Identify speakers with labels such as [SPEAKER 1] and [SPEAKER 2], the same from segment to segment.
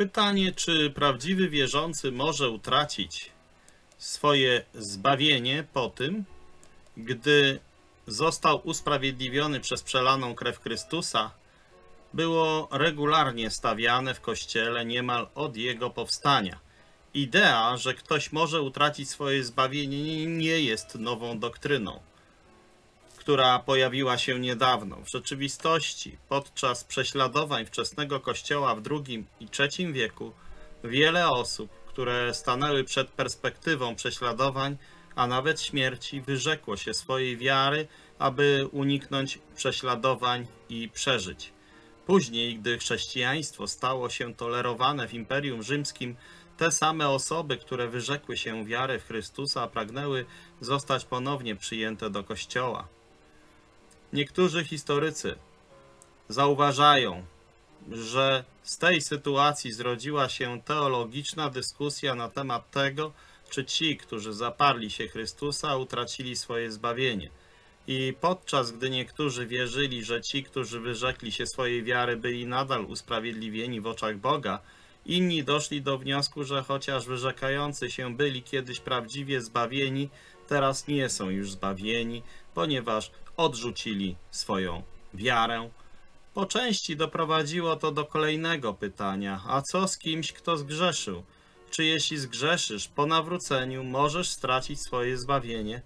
[SPEAKER 1] Pytanie, czy prawdziwy wierzący może utracić swoje zbawienie po tym, gdy został usprawiedliwiony przez przelaną krew Chrystusa, było regularnie stawiane w Kościele niemal od jego powstania. Idea, że ktoś może utracić swoje zbawienie, nie jest nową doktryną, która pojawiła się niedawno. W rzeczywistości, podczas prześladowań wczesnego Kościoła w II i III wieku, wiele osób, które stanęły przed perspektywą prześladowań, a nawet śmierci, wyrzekło się swojej wiary, aby uniknąć prześladowań i przeżyć. Później, gdy chrześcijaństwo stało się tolerowane w Imperium Rzymskim, te same osoby, które wyrzekły się wiary w Chrystusa, pragnęły zostać ponownie przyjęte do Kościoła. Niektórzy historycy zauważają, że z tej sytuacji zrodziła się teologiczna dyskusja na temat tego, czy ci, którzy zaparli się Chrystusa, utracili swoje zbawienie. I podczas gdy niektórzy wierzyli, że ci, którzy wyrzekli się swojej wiary, byli nadal usprawiedliwieni w oczach Boga, inni doszli do wniosku, że chociaż wyrzekający się byli kiedyś prawdziwie zbawieni, teraz nie są już zbawieni, ponieważ odrzucili swoją wiarę. Po części doprowadziło to do kolejnego pytania: a co z kimś, kto zgrzeszył? Czy jeśli zgrzeszysz po nawróceniu, możesz stracić swoje zbawienie?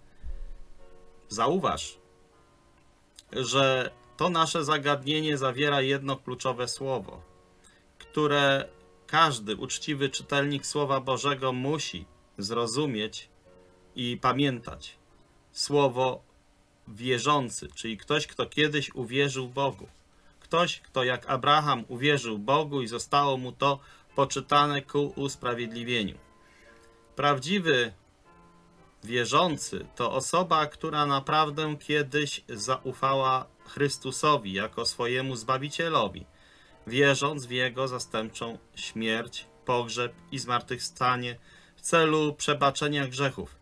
[SPEAKER 1] Zauważ, że to nasze zagadnienie zawiera jedno kluczowe słowo, które każdy uczciwy czytelnik Słowa Bożego musi zrozumieć i pamiętać. Słowo wierzący, czyli ktoś, kto kiedyś uwierzył Bogu. Ktoś, kto jak Abraham uwierzył Bogu i zostało mu to poczytane ku usprawiedliwieniu. Prawdziwy wierzący to osoba, która naprawdę kiedyś zaufała Chrystusowi jako swojemu Zbawicielowi, wierząc w Jego zastępczą śmierć, pogrzeb i zmartwychwstanie w celu przebaczenia grzechów.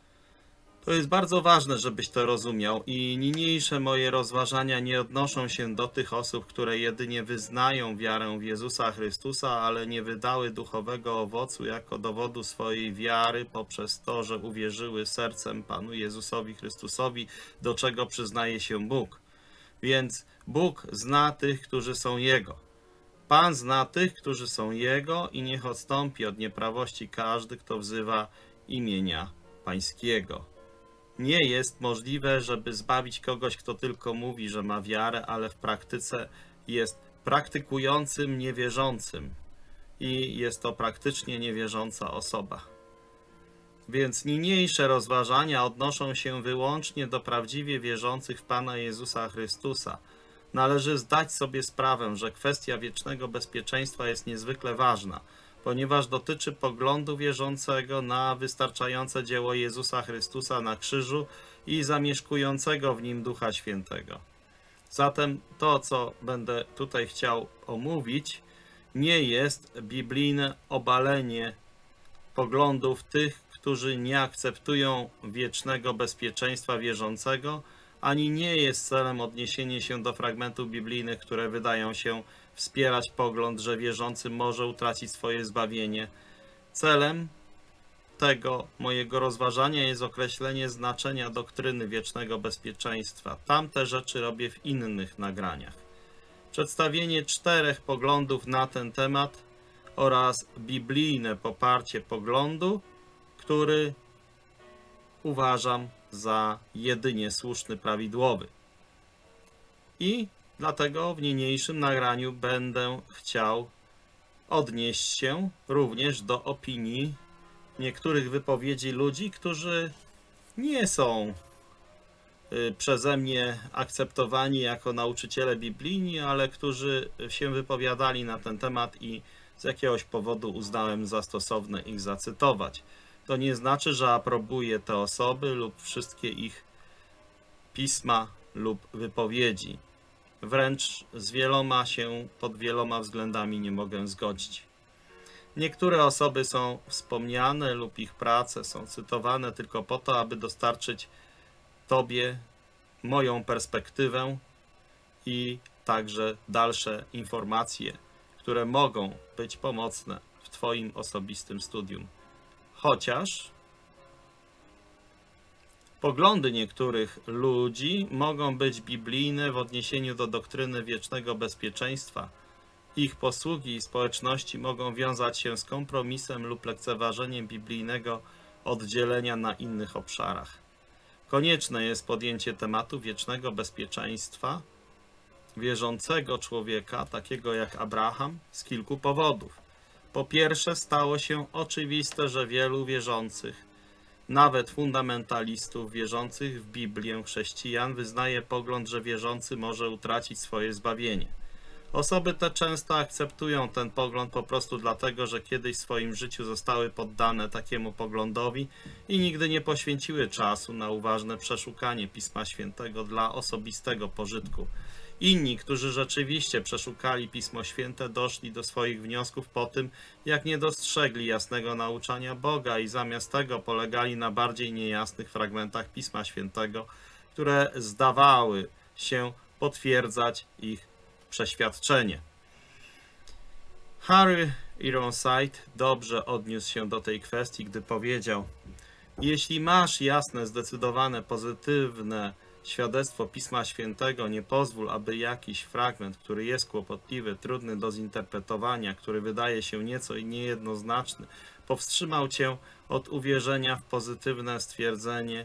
[SPEAKER 1] To jest bardzo ważne, żebyś to rozumiał, i niniejsze moje rozważania nie odnoszą się do tych osób, które jedynie wyznają wiarę w Jezusa Chrystusa, ale nie wydały duchowego owocu jako dowodu swojej wiary poprzez to, że uwierzyły sercem Panu Jezusowi Chrystusowi, do czego przyznaje się Bóg. Więc Bóg zna tych, którzy są Jego. Pan zna tych, którzy są Jego, i niech odstąpi od nieprawości każdy, kto wzywa imienia Pańskiego. Nie jest możliwe, żeby zbawić kogoś, kto tylko mówi, że ma wiarę, ale w praktyce jest praktykującym niewierzącym i jest to praktycznie niewierząca osoba. Więc niniejsze rozważania odnoszą się wyłącznie do prawdziwie wierzących w Pana Jezusa Chrystusa. Należy zdać sobie sprawę, że kwestia wiecznego bezpieczeństwa jest niezwykle ważna, ponieważ dotyczy poglądu wierzącego na wystarczające dzieło Jezusa Chrystusa na krzyżu i zamieszkującego w nim Ducha Świętego. Zatem to, co będę tutaj chciał omówić, nie jest biblijne obalenie poglądów tych, którzy nie akceptują wiecznego bezpieczeństwa wierzącego, ani nie jest celem odniesienie się do fragmentów biblijnych, które wydają się wspierać pogląd, że wierzący może utracić swoje zbawienie. Celem tego mojego rozważania jest określenie znaczenia doktryny wiecznego bezpieczeństwa. Tamte rzeczy robię w innych nagraniach. Przedstawienie 4 poglądów na ten temat oraz biblijne poparcie poglądu, który uważam za jedynie słuszny, prawidłowy. I dlatego w niniejszym nagraniu będę chciał odnieść się również do opinii niektórych wypowiedzi ludzi, którzy nie są przeze mnie akceptowani jako nauczyciele biblijni, ale którzy się wypowiadali na ten temat i z jakiegoś powodu uznałem za stosowne ich zacytować. To nie znaczy, że aprobuję te osoby lub wszystkie ich pisma lub wypowiedzi. Wręcz z wieloma się pod wieloma względami nie mogę zgodzić. Niektóre osoby są wspomniane lub ich prace są cytowane tylko po to, aby dostarczyć Tobie moją perspektywę i także dalsze informacje, które mogą być pomocne w Twoim osobistym studium. Chociaż poglądy niektórych ludzi mogą być biblijne w odniesieniu do doktryny wiecznego bezpieczeństwa. Ich posługi i społeczności mogą wiązać się z kompromisem lub lekceważeniem biblijnego oddzielenia na innych obszarach. Konieczne jest podjęcie tematu wiecznego bezpieczeństwa wierzącego człowieka, takiego jak Abraham, z kilku powodów. Po pierwsze, stało się oczywiste, że wielu wierzących, nawet fundamentalistów wierzących w Biblię chrześcijan, wyznaje pogląd, że wierzący może utracić swoje zbawienie. Osoby te często akceptują ten pogląd po prostu dlatego, że kiedyś w swoim życiu zostały poddane takiemu poglądowi i nigdy nie poświęciły czasu na uważne przeszukanie Pisma Świętego dla osobistego pożytku. Inni, którzy rzeczywiście przeszukali Pismo Święte, doszli do swoich wniosków po tym, jak nie dostrzegli jasnego nauczania Boga i zamiast tego polegali na bardziej niejasnych fragmentach Pisma Świętego, które zdawały się potwierdzać ich przeświadczenie. Harry Ironside dobrze odniósł się do tej kwestii, gdy powiedział: jeśli masz jasne, zdecydowane, pozytywne świadectwo Pisma Świętego, nie pozwól, aby jakiś fragment, który jest kłopotliwy, trudny do zinterpretowania, który wydaje się nieco niejednoznaczny, powstrzymał cię od uwierzenia w pozytywne stwierdzenie: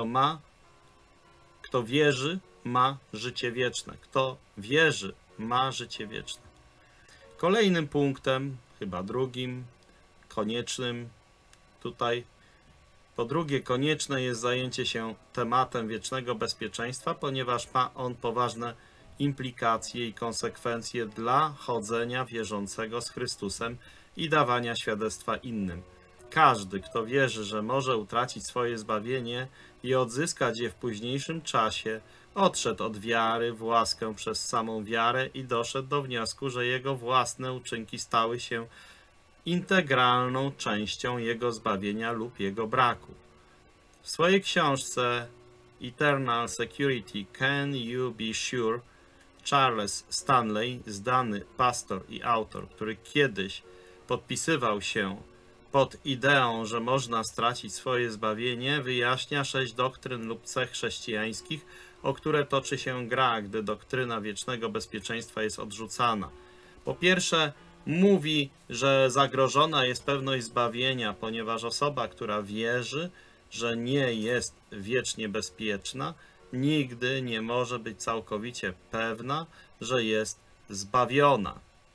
[SPEAKER 1] kto wierzy, ma życie wieczne. Kto wierzy, ma życie wieczne. Kolejnym punktem, chyba drugim, koniecznym tutaj, po drugie, konieczne jest zajęcie się tematem wiecznego bezpieczeństwa, ponieważ ma on poważne implikacje i konsekwencje dla chodzenia wierzącego z Chrystusem i dawania świadectwa innym. Każdy, kto wierzy, że może utracić swoje zbawienie i odzyskać je w późniejszym czasie, odszedł od wiary w łaskę przez samą wiarę i doszedł do wniosku, że jego własne uczynki stały się integralną częścią jego zbawienia lub jego braku. W swojej książce Eternal Security – Can You Be Sure? Charles Stanley, zdany pastor i autor, który kiedyś podpisywał się pod ideą, że można stracić swoje zbawienie, wyjaśnia 6 doktryn lub cech chrześcijańskich, o które toczy się gra, gdy doktryna wiecznego bezpieczeństwa jest odrzucana. Po pierwsze, mówi, że zagrożona jest pewność zbawienia, ponieważ osoba, która wierzy, że nie jest wiecznie bezpieczna, nigdy nie może być całkowicie pewna, że jest zbawiona.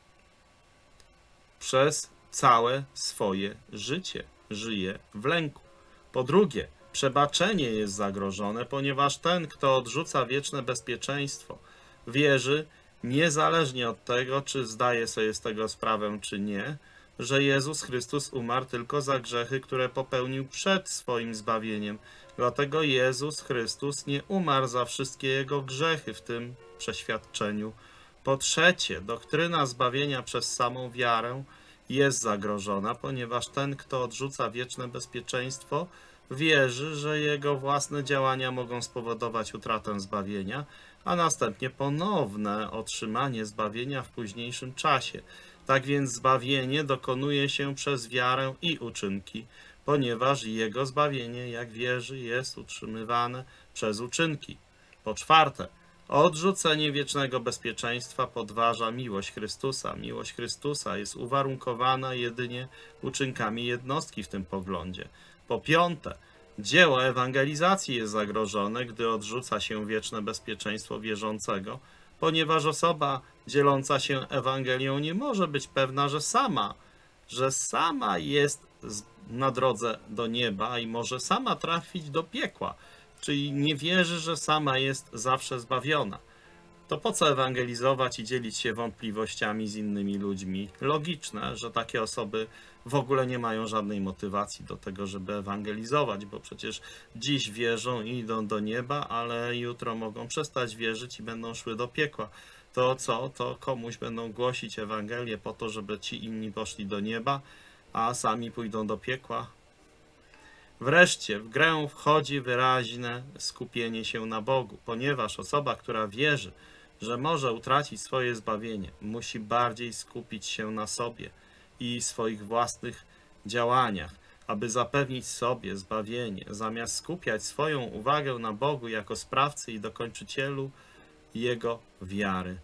[SPEAKER 1] Przez całe swoje życie żyje w lęku. Po drugie, przebaczenie jest zagrożone, ponieważ ten, kto odrzuca wieczne bezpieczeństwo, wierzy, niezależnie od tego, czy zdaje sobie z tego sprawę, czy nie, że Jezus Chrystus umarł tylko za grzechy, które popełnił przed swoim zbawieniem. Dlatego Jezus Chrystus nie umarł za wszystkie jego grzechy w tym przeświadczeniu. Po trzecie, doktryna zbawienia przez samą wiarę jest zagrożona, ponieważ ten, kto odrzuca wieczne bezpieczeństwo, wierzy, że jego własne działania mogą spowodować utratę zbawienia, a następnie ponowne otrzymanie zbawienia w późniejszym czasie. Tak więc zbawienie dokonuje się przez wiarę i uczynki, ponieważ jego zbawienie, jak wierzy, jest utrzymywane przez uczynki. Po czwarte, odrzucenie wiecznego bezpieczeństwa podważa miłość Chrystusa. Miłość Chrystusa jest uwarunkowana jedynie uczynkami jednostki w tym poglądzie. Po piąte, dzieło ewangelizacji jest zagrożone, gdy odrzuca się wieczne bezpieczeństwo wierzącego, ponieważ osoba dzieląca się Ewangelią nie może być pewna, że sama jest na drodze do nieba i może sama trafić do piekła, czyli nie wierzy, że sama jest zawsze zbawiona. To po co ewangelizować i dzielić się wątpliwościami z innymi ludźmi? Logiczne, że takie osoby w ogóle nie mają żadnej motywacji do tego, żeby ewangelizować, bo przecież dziś wierzą i idą do nieba, ale jutro mogą przestać wierzyć i będą szły do piekła. To co? To komuś będą głosić Ewangelię po to, żeby ci inni poszli do nieba, a sami pójdą do piekła? Wreszcie w grę wchodzi wyraźne skupienie się na Bogu, ponieważ osoba, która wierzy, że może utracić swoje zbawienie, musi bardziej skupić się na sobie i swoich własnych działaniach, aby zapewnić sobie zbawienie, zamiast skupiać swoją uwagę na Bogu jako sprawcy i dokończycielu jego wiary.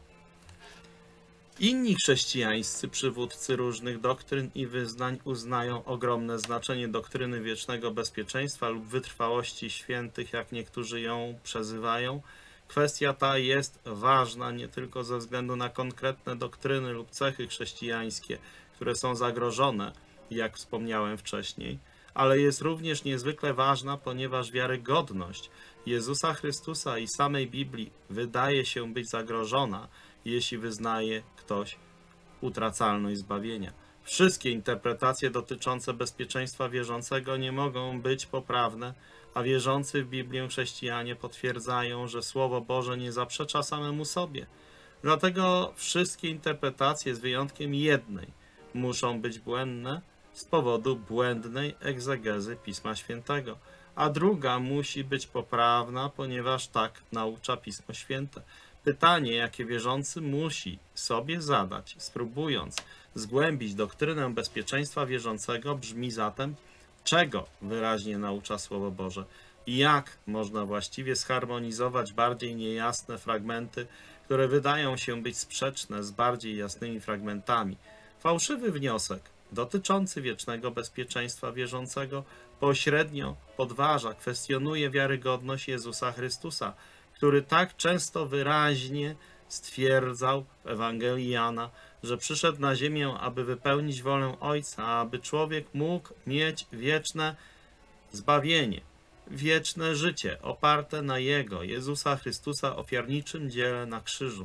[SPEAKER 1] Inni chrześcijańscy przywódcy różnych doktryn i wyznań uznają ogromne znaczenie doktryny wiecznego bezpieczeństwa lub wytrwałości świętych, jak niektórzy ją przezywają. Kwestia ta jest ważna nie tylko ze względu na konkretne doktryny lub cechy chrześcijańskie, które są zagrożone, jak wspomniałem wcześniej, ale jest również niezwykle ważna, ponieważ wiarygodność Jezusa Chrystusa i samej Biblii wydaje się być zagrożona, jeśli wyznaje ktoś utracalność zbawienia. Wszystkie interpretacje dotyczące bezpieczeństwa wierzącego nie mogą być poprawne, a wierzący w Biblię chrześcijanie potwierdzają, że Słowo Boże nie zaprzecza samemu sobie. Dlatego wszystkie interpretacje, z wyjątkiem jednej, muszą być błędne z powodu błędnej egzegezy Pisma Świętego, a druga musi być poprawna, ponieważ tak naucza Pismo Święte. Pytanie, jakie wierzący musi sobie zadać, spróbując zgłębić doktrynę bezpieczeństwa wierzącego, brzmi zatem, czego wyraźnie naucza Słowo Boże i jak można właściwie zharmonizować bardziej niejasne fragmenty, które wydają się być sprzeczne z bardziej jasnymi fragmentami. Fałszywy wniosek dotyczący wiecznego bezpieczeństwa wierzącego pośrednio podważa, kwestionuje wiarygodność Jezusa Chrystusa, który tak często wyraźnie stwierdzał w Ewangelii Jana, że przyszedł na ziemię, aby wypełnić wolę Ojca, aby człowiek mógł mieć wieczne zbawienie, wieczne życie oparte na Jego, Jezusa Chrystusa, ofiarniczym dziele na krzyżu.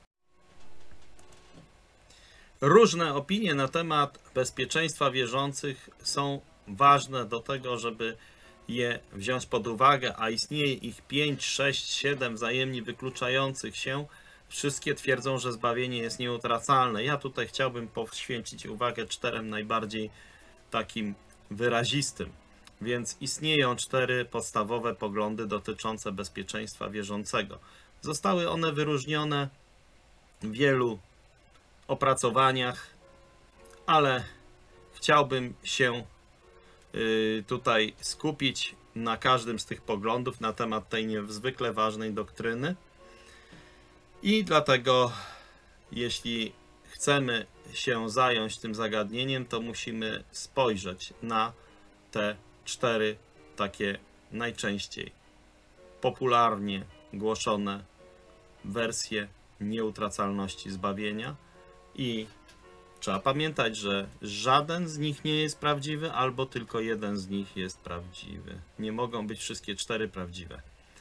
[SPEAKER 1] Różne opinie na temat bezpieczeństwa wierzących są ważne do tego, żeby je wziąć pod uwagę, a istnieje ich 5, 6, 7 wzajemnie wykluczających się. Wszystkie twierdzą, że zbawienie jest nieutracalne. Ja tutaj chciałbym poświęcić uwagę 4 najbardziej takim wyrazistym. Więc istnieją 4 podstawowe poglądy dotyczące bezpieczeństwa wierzącego. Zostały one wyróżnione w wielu opracowaniach, ale chciałbym się tutaj skupić na każdym z tych poglądów na temat tej niezwykle ważnej doktryny. I dlatego, jeśli chcemy się zająć tym zagadnieniem, to musimy spojrzeć na te 4 takie najczęściej popularnie głoszone wersje nieutracalności zbawienia. I trzeba pamiętać, że żaden z nich nie jest prawdziwy, albo tylko jeden z nich jest prawdziwy. Nie mogą być wszystkie 4 prawdziwe.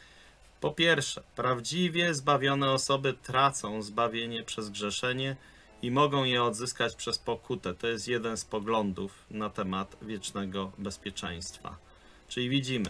[SPEAKER 1] Po pierwsze, prawdziwie zbawione osoby tracą zbawienie przez grzeszenie i mogą je odzyskać przez pokutę. To jest jeden z poglądów na temat wiecznego bezpieczeństwa. Czyli widzimy,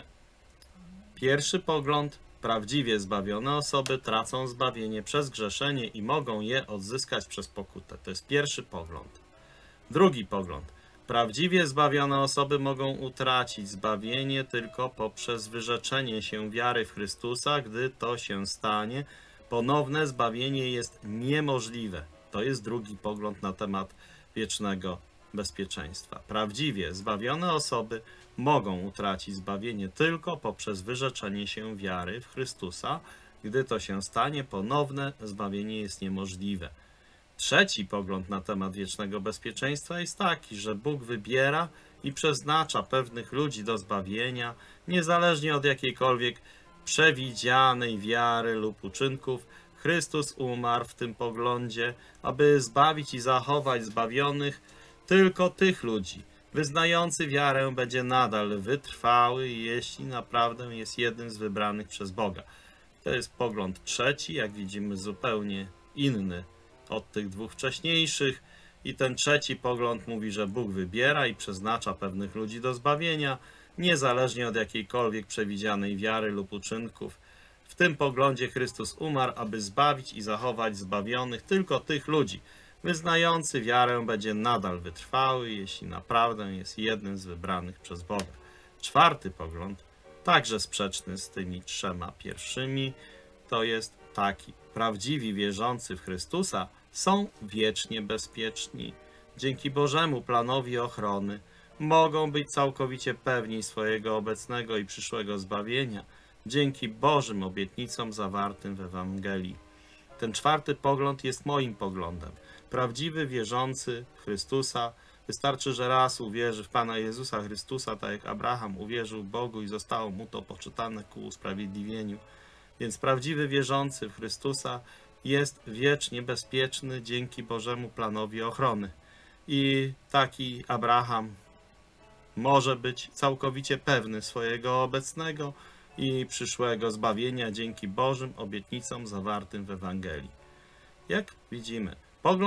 [SPEAKER 1] pierwszy pogląd, prawdziwie zbawione osoby tracą zbawienie przez grzeszenie i mogą je odzyskać przez pokutę. To jest pierwszy pogląd. Drugi pogląd. Prawdziwie zbawione osoby mogą utracić zbawienie tylko poprzez wyrzeczenie się wiary w Chrystusa. Gdy to się stanie, ponowne zbawienie jest niemożliwe. To jest drugi pogląd na temat wiecznego bezpieczeństwa. Prawdziwie zbawione osoby mogą utracić zbawienie tylko poprzez wyrzeczenie się wiary w Chrystusa. Gdy to się stanie, ponowne zbawienie jest niemożliwe. Trzeci pogląd na temat wiecznego bezpieczeństwa jest taki, że Bóg wybiera i przeznacza pewnych ludzi do zbawienia, niezależnie od jakiejkolwiek przewidzianej wiary lub uczynków. Chrystus umarł w tym poglądzie, aby zbawić i zachować zbawionych tylko tych ludzi. Wyznający wiarę będzie nadal wytrwały, jeśli naprawdę jest jednym z wybranych przez Boga. To jest pogląd trzeci, jak widzimy, zupełnie inny od tych 2 wcześniejszych. I ten trzeci pogląd mówi, że Bóg wybiera i przeznacza pewnych ludzi do zbawienia, niezależnie od jakiejkolwiek przewidzianej wiary lub uczynków. W tym poglądzie Chrystus umarł, aby zbawić i zachować zbawionych tylko tych ludzi. Wyznający wiarę będzie nadal wytrwały, jeśli naprawdę jest jednym z wybranych przez Boga. Czwarty pogląd, także sprzeczny z tymi 3 pierwszymi, to jest taki, prawdziwi wierzący w Chrystusa są wiecznie bezpieczni. Dzięki Bożemu planowi ochrony mogą być całkowicie pewni swojego obecnego i przyszłego zbawienia, dzięki Bożym obietnicom zawartym w Ewangelii. Ten czwarty pogląd jest moim poglądem. Prawdziwy wierzący w Chrystusa wystarczy, że raz uwierzy w Pana Jezusa Chrystusa, tak jak Abraham uwierzył Bogu i zostało mu to poczytane ku usprawiedliwieniu. Więc prawdziwy wierzący w Chrystusa jest wiecznie bezpieczny dzięki Bożemu planowi ochrony. I taki Abraham może być całkowicie pewny swojego obecnego i przyszłego zbawienia dzięki Bożym obietnicom zawartym w Ewangelii. Jak widzimy,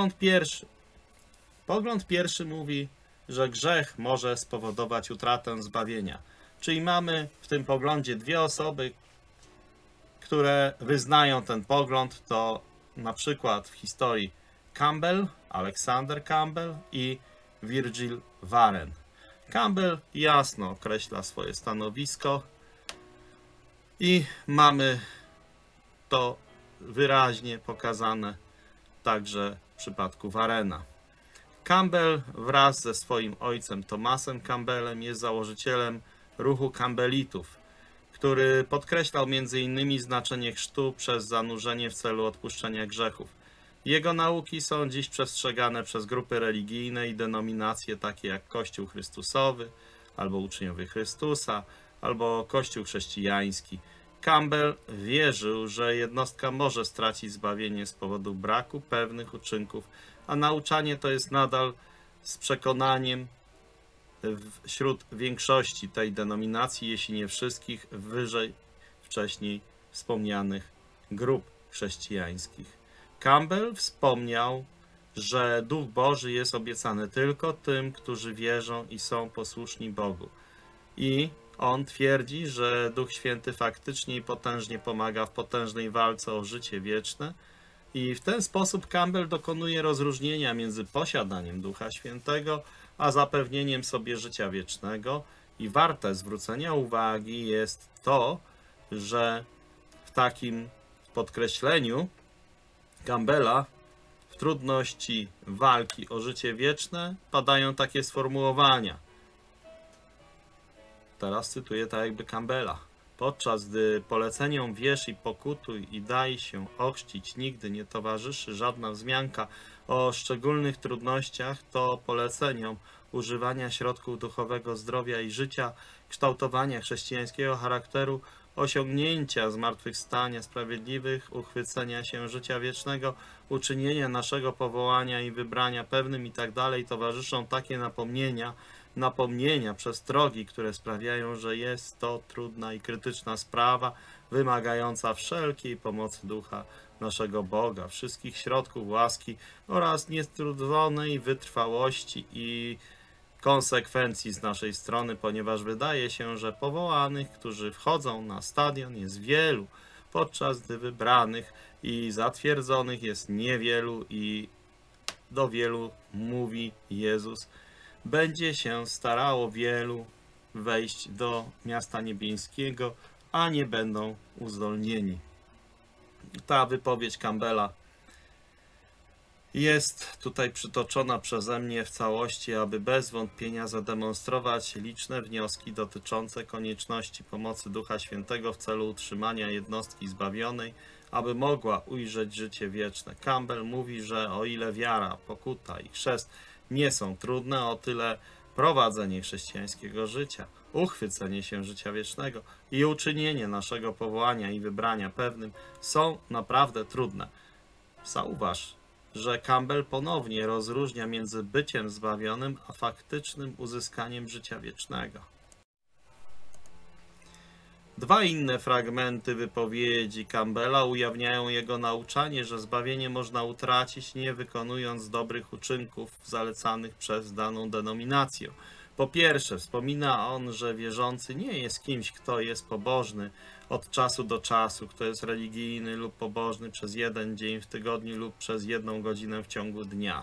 [SPEAKER 1] pogląd pierwszy mówi, że grzech może spowodować utratę zbawienia. Czyli mamy w tym poglądzie dwie osoby, które wyznają ten pogląd, to na przykład w historii Campbell, Alexander Campbell i Virgil Warren. Campbell jasno określa swoje stanowisko i mamy to wyraźnie pokazane także w przypadku Warrena. Campbell wraz ze swoim ojcem Thomasem Campbellem jest założycielem ruchu Campbellitów, który podkreślał m.in. znaczenie chrztu przez zanurzenie w celu odpuszczenia grzechów. Jego nauki są dziś przestrzegane przez grupy religijne i denominacje takie jak Kościół Chrystusowy, albo Uczniowie Chrystusa, albo Kościół chrześcijański. Campbell wierzył, że jednostka może stracić zbawienie z powodu braku pewnych uczynków, a nauczanie to jest nadal z przekonaniem wśród większości tej denominacji, jeśli nie wszystkich, wyżej wcześniej wspomnianych grup chrześcijańskich. Campbell wspomniał, że Duch Boży jest obiecany tylko tym, którzy wierzą i są posłuszni Bogu. I on twierdzi, że Duch Święty faktycznie i potężnie pomaga w potężnej walce o życie wieczne. I w ten sposób Campbell dokonuje rozróżnienia między posiadaniem Ducha Świętego, a zapewnieniem sobie życia wiecznego. I warte zwrócenia uwagi jest to, że w takim podkreśleniu Campbella w trudności walki o życie wieczne padają takie sformułowania. Teraz cytuję tak jakby Campbella. Podczas gdy poleceniom wierz i pokutuj i daj się ochrzcić nigdy nie towarzyszy żadna wzmianka o szczególnych trudnościach, to poleceniom używania środków duchowego zdrowia i życia, kształtowania chrześcijańskiego charakteru, osiągnięcia zmartwychwstania sprawiedliwych, uchwycenia się życia wiecznego, uczynienia naszego powołania i wybrania pewnym itd. towarzyszą takie napomnienia, przestrogi, które sprawiają, że jest to trudna i krytyczna sprawa, wymagająca wszelkiej pomocy Ducha naszego Boga, wszystkich środków łaski oraz niestrudzonej wytrwałości i konsekwencji z naszej strony, ponieważ wydaje się, że powołanych, którzy wchodzą na stadion, jest wielu, podczas gdy wybranych i zatwierdzonych jest niewielu i do wielu mówi Jezus. Będzie się starało wielu wejść do miasta niebiańskiego, a nie będą uzdolnieni. Ta wypowiedź Campbella jest tutaj przytoczona przeze mnie w całości, aby bez wątpienia zademonstrować liczne wnioski dotyczące konieczności pomocy Ducha Świętego w celu utrzymania jednostki zbawionej, aby mogła ujrzeć życie wieczne. Campbell mówi, że o ile wiara, pokuta i chrzest nie są trudne, o tyle prowadzenie chrześcijańskiego życia, uchwycenie się życia wiecznego i uczynienie naszego powołania i wybrania pewnym są naprawdę trudne. Zauważ, że Campbell ponownie rozróżnia między byciem zbawionym a faktycznym uzyskaniem życia wiecznego. Dwa inne fragmenty wypowiedzi Campbella ujawniają jego nauczanie, że zbawienie można utracić, nie wykonując dobrych uczynków zalecanych przez daną denominację. Po pierwsze, wspomina on, że wierzący nie jest kimś, kto jest pobożny od czasu do czasu, kto jest religijny lub pobożny przez jeden dzień w tygodniu lub przez 1 godzinę w ciągu dnia.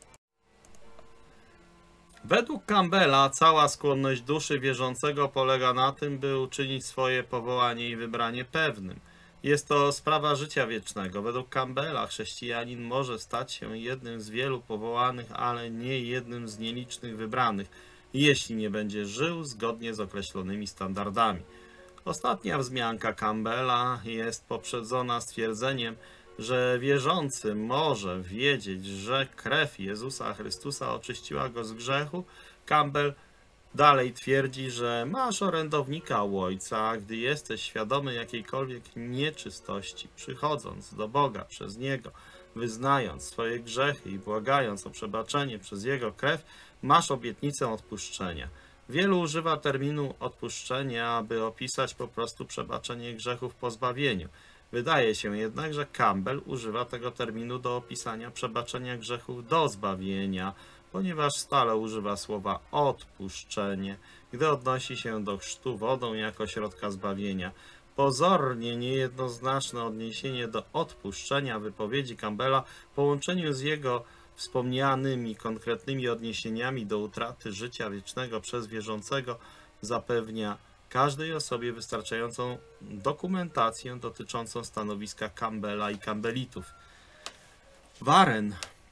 [SPEAKER 1] Według Campbella cała skłonność duszy wierzącego polega na tym, by uczynić swoje powołanie i wybranie pewnym. Jest to sprawa życia wiecznego. Według Campbella chrześcijanin może stać się jednym z wielu powołanych, ale nie jednym z nielicznych wybranych, jeśli nie będzie żył zgodnie z określonymi standardami. Ostatnia wzmianka Campbella jest poprzedzona stwierdzeniem, że wierzący może wiedzieć, że krew Jezusa Chrystusa oczyściła go z grzechu. Campbell dalej twierdzi, że masz orędownika u Ojca, gdy jesteś świadomy jakiejkolwiek nieczystości, przychodząc do Boga przez Niego, wyznając swoje grzechy i błagając o przebaczenie przez Jego krew, masz obietnicę odpuszczenia. Wielu używa terminu odpuszczenia, aby opisać po prostu przebaczenie grzechów po zbawieniu. Wydaje się jednak, że Campbell używa tego terminu do opisania przebaczenia grzechów do zbawienia, ponieważ stale używa słowa odpuszczenie, gdy odnosi się do chrztu wodą jako środka zbawienia. Pozornie niejednoznaczne odniesienie do odpuszczenia wypowiedzi Campbella w połączeniu z jego wspomnianymi konkretnymi odniesieniami do utraty życia wiecznego przez wierzącego zapewnia każdej osobie wystarczającą dokumentację dotyczącą stanowiska Campbella i Campbellitów. Warren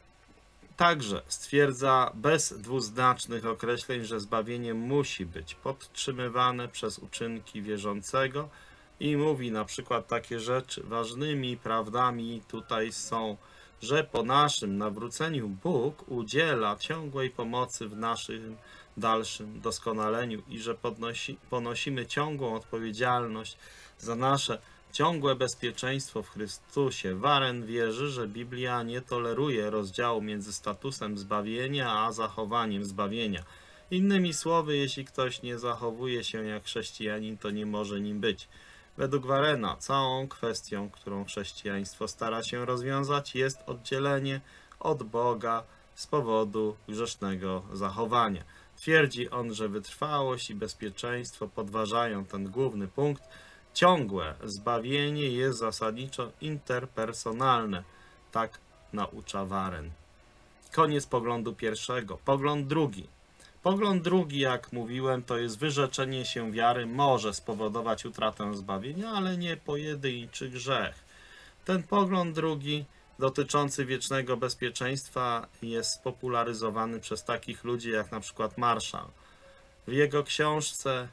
[SPEAKER 1] także stwierdza bez dwuznacznych określeń, że zbawienie musi być podtrzymywane przez uczynki wierzącego i mówi na przykład takie rzeczy. Ważnymi prawdami tutaj są, że po naszym nawróceniu Bóg udziela ciągłej pomocy w naszym dalszym doskonaleniu i że ponosimy ciągłą odpowiedzialność za nasze ciągłe bezpieczeństwo w Chrystusie. Warren wierzy, że Biblia nie toleruje rozdziału między statusem zbawienia a zachowaniem zbawienia. Innymi słowy, jeśli ktoś nie zachowuje się jak chrześcijanin, to nie może nim być. Według Warrena całą kwestią, którą chrześcijaństwo stara się rozwiązać, jest oddzielenie od Boga z powodu grzesznego zachowania. Twierdzi on, że wytrwałość i bezpieczeństwo podważają ten główny punkt. Ciągłe zbawienie jest zasadniczo interpersonalne. Tak naucza Warren. Koniec poglądu pierwszego. Pogląd drugi. Pogląd drugi, jak mówiłem, to jest wyrzeczenie się wiary może spowodować utratę zbawienia, ale nie pojedynczy grzech. Ten pogląd drugi dotyczący wiecznego bezpieczeństwa jest spopularyzowany przez takich ludzi jak na przykład Marshall. W jego książce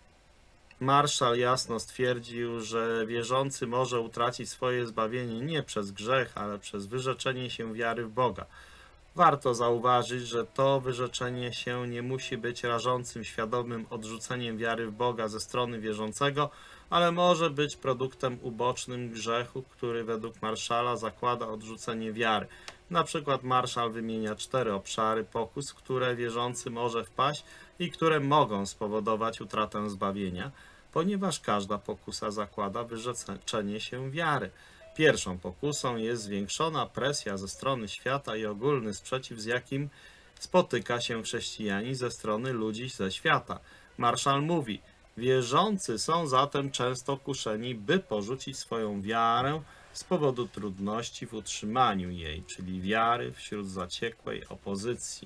[SPEAKER 1] Marshall jasno stwierdził, że wierzący może utracić swoje zbawienie nie przez grzech, ale przez wyrzeczenie się wiary w Boga. Warto zauważyć, że to wyrzeczenie się nie musi być rażącym, świadomym odrzuceniem wiary w Boga ze strony wierzącego, ale może być produktem ubocznym grzechu, który według Marshalla zakłada odrzucenie wiary. Na przykład Marshall wymienia 4 obszary pokus, w które wierzący może wpaść i które mogą spowodować utratę zbawienia, ponieważ każda pokusa zakłada wyrzeczenie się wiary. Pierwszą pokusą jest zwiększona presja ze strony świata i ogólny sprzeciw, z jakim spotyka się chrześcijanin ze strony ludzi ze świata. Marshall mówi, wierzący są zatem często kuszeni, by porzucić swoją wiarę z powodu trudności w utrzymaniu jej, czyli wiary wśród zaciekłej opozycji.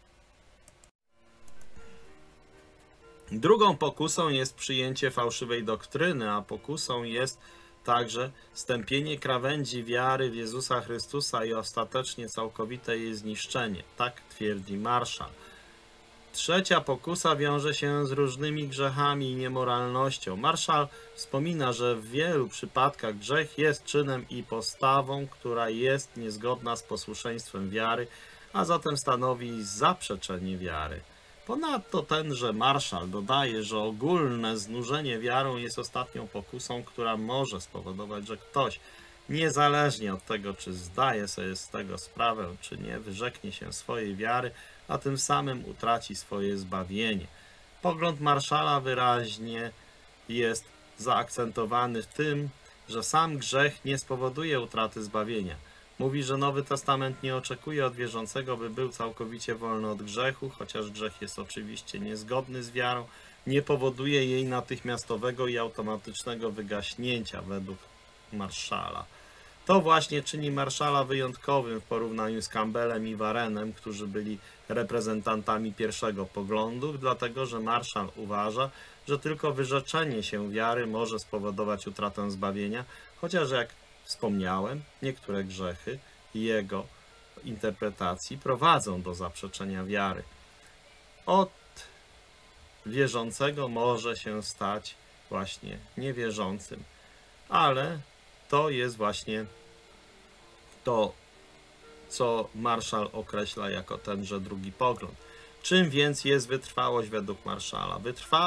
[SPEAKER 1] Drugą pokusą jest przyjęcie fałszywej doktryny, a pokusą jest także stępienie krawędzi wiary w Jezusa Chrystusa i ostatecznie całkowite jej zniszczenie. Tak twierdzi Marshall. Trzecia pokusa wiąże się z różnymi grzechami i niemoralnością. Marshall wspomina, że w wielu przypadkach grzech jest czynem i postawą, która jest niezgodna z posłuszeństwem wiary, a zatem stanowi zaprzeczenie wiary. Ponadto tenże Marshall dodaje, że ogólne znużenie wiarą jest ostatnią pokusą, która może spowodować, że ktoś, niezależnie od tego, czy zdaje sobie z tego sprawę, czy nie, wyrzeknie się swojej wiary, a tym samym utraci swoje zbawienie. Pogląd Marshalla wyraźnie jest zaakcentowany w tym, że sam grzech nie spowoduje utraty zbawienia. Mówi, że Nowy Testament nie oczekuje od wierzącego, by był całkowicie wolny od grzechu, chociaż grzech jest oczywiście niezgodny z wiarą, nie powoduje jej natychmiastowego i automatycznego wygaśnięcia według Marshalla. To właśnie czyni Marszala wyjątkowym w porównaniu z Campbellem i Warrenem, którzy byli reprezentantami pierwszego poglądu, dlatego że Marszal uważa, że tylko wyrzeczenie się wiary może spowodować utratę zbawienia, chociaż jak wspomniałem, niektóre grzechy jego interpretacji prowadzą do zaprzeczenia wiary. Od wierzącego może się stać właśnie niewierzącym, ale to jest właśnie to, co Marszal określa jako tenże drugi pogląd. Czym więc jest wytrwałość według Marszala?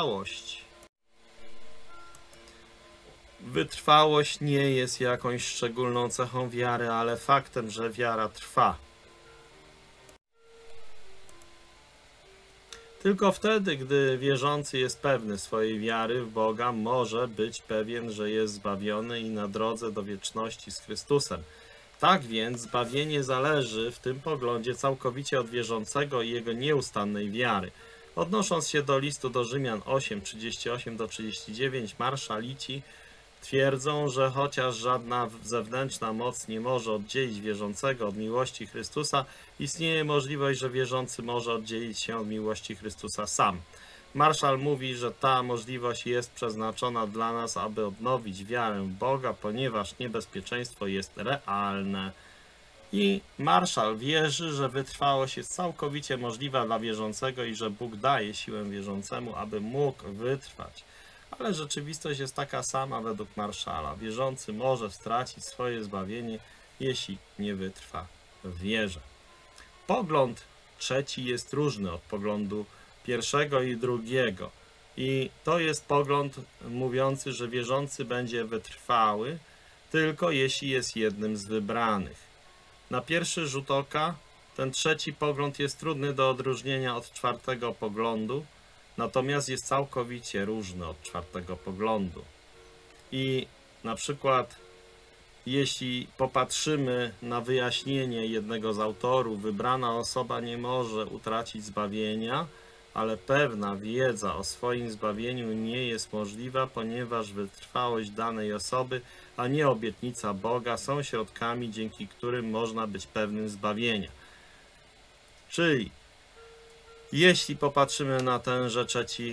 [SPEAKER 1] Wytrwałość nie jest jakąś szczególną cechą wiary, ale faktem, że wiara trwa. Tylko wtedy, gdy wierzący jest pewny swojej wiary w Boga, może być pewien, że jest zbawiony i na drodze do wieczności z Chrystusem. Tak więc zbawienie zależy w tym poglądzie całkowicie od wierzącego i jego nieustannej wiary. Odnosząc się do listu do Rzymian 8, 38-39, marszalici twierdzą, że chociaż żadna zewnętrzna moc nie może oddzielić wierzącego od miłości Chrystusa, istnieje możliwość, że wierzący może oddzielić się od miłości Chrystusa sam. Marszal mówi, że ta możliwość jest przeznaczona dla nas, aby odnowić wiarę w Boga, ponieważ niebezpieczeństwo jest realne. I Marszal wierzy, że wytrwałość jest całkowicie możliwa dla wierzącego i że Bóg daje siłę wierzącemu, aby mógł wytrwać. Ale rzeczywistość jest taka sama według Marszala. Wierzący może stracić swoje zbawienie, jeśli nie wytrwa w wierze. Pogląd trzeci jest różny od poglądu pierwszego i drugiego. I to jest pogląd mówiący, że wierzący będzie wytrwały, tylko jeśli jest jednym z wybranych. Na pierwszy rzut oka ten trzeci pogląd jest trudny do odróżnienia od czwartego poglądu, natomiast jest całkowicie różny od czwartego poglądu. I na przykład jeśli popatrzymy na wyjaśnienie jednego z autorów, wybrana osoba nie może utracić zbawienia, ale pewna wiedza o swoim zbawieniu nie jest możliwa, ponieważ wytrwałość danej osoby, a nie obietnica Boga są środkami, dzięki którym można być pewnym zbawienia. Czyli jeśli popatrzymy na tenże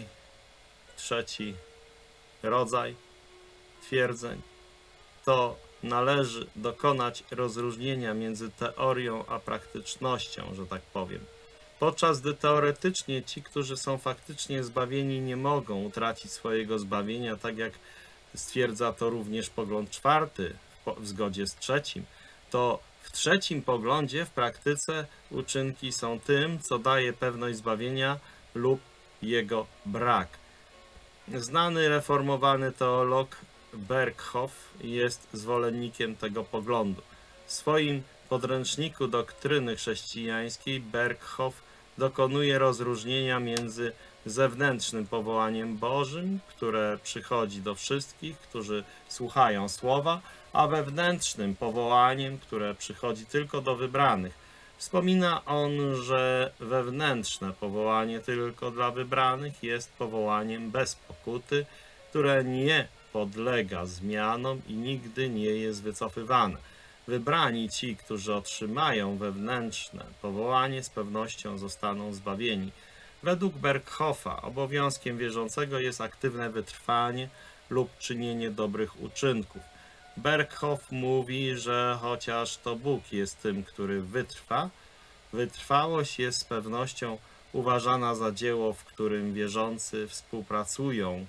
[SPEAKER 1] trzeci rodzaj twierdzeń, to należy dokonać rozróżnienia między teorią a praktycznością, że tak powiem. Podczas gdy teoretycznie ci, którzy są faktycznie zbawieni, nie mogą utracić swojego zbawienia, tak jak stwierdza to również pogląd czwarty w zgodzie z trzecim, to w trzecim poglądzie w praktyce uczynki są tym, co daje pewność zbawienia lub jego brak. Znany reformowany teolog Berkhof jest zwolennikiem tego poglądu. W swoim podręczniku doktryny chrześcijańskiej Berkhof dokonuje rozróżnienia między zewnętrznym powołaniem Bożym, które przychodzi do wszystkich, którzy słuchają słowa, a wewnętrznym powołaniem, które przychodzi tylko do wybranych. Wspomina on, że wewnętrzne powołanie tylko dla wybranych jest powołaniem bez pokuty, które nie podlega zmianom i nigdy nie jest wycofywane. Wybrani ci, którzy otrzymają wewnętrzne powołanie, z pewnością zostaną zbawieni. Według Berkhofa obowiązkiem wierzącego jest aktywne wytrwanie lub czynienie dobrych uczynków. Berkhof mówi, że chociaż to Bóg jest tym, który wytrwa, wytrwałość jest z pewnością uważana za dzieło, w którym wierzący współpracują.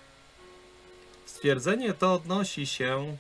[SPEAKER 1] Stwierdzenie to odnosi się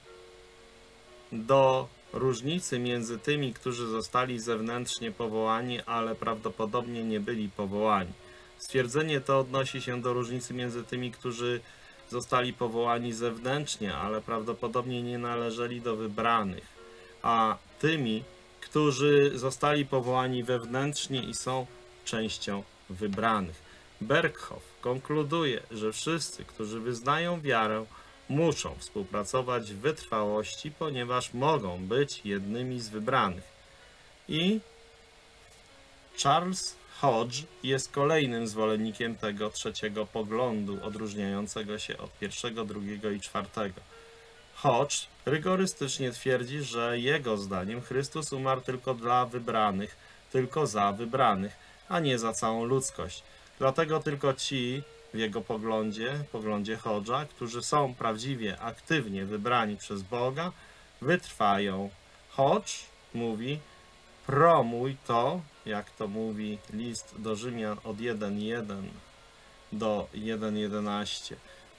[SPEAKER 1] do różnicy między tymi, którzy zostali zewnętrznie powołani, ale prawdopodobnie nie byli powołani. Stwierdzenie to odnosi się do różnicy między tymi, którzy zostali powołani zewnętrznie, ale prawdopodobnie nie należeli do wybranych, a tymi, którzy zostali powołani wewnętrznie i są częścią wybranych. Berkhof konkluduje, że wszyscy, którzy wyznają wiarę, muszą współpracować w wytrwałości, ponieważ mogą być jednymi z wybranych. I Charles Hodge jest kolejnym zwolennikiem tego trzeciego poglądu, odróżniającego się od pierwszego, drugiego i czwartego. Hodge rygorystycznie twierdzi, że jego zdaniem Chrystus umarł tylko dla wybranych, tylko za wybranych, a nie za całą ludzkość. Dlatego tylko ci, w jego poglądzie Hodge'a, którzy są prawdziwie, aktywnie wybrani przez Boga, wytrwają. Hodge mówi: promuj to, jak to mówi list do Rzymian od 1:1 do 1:11.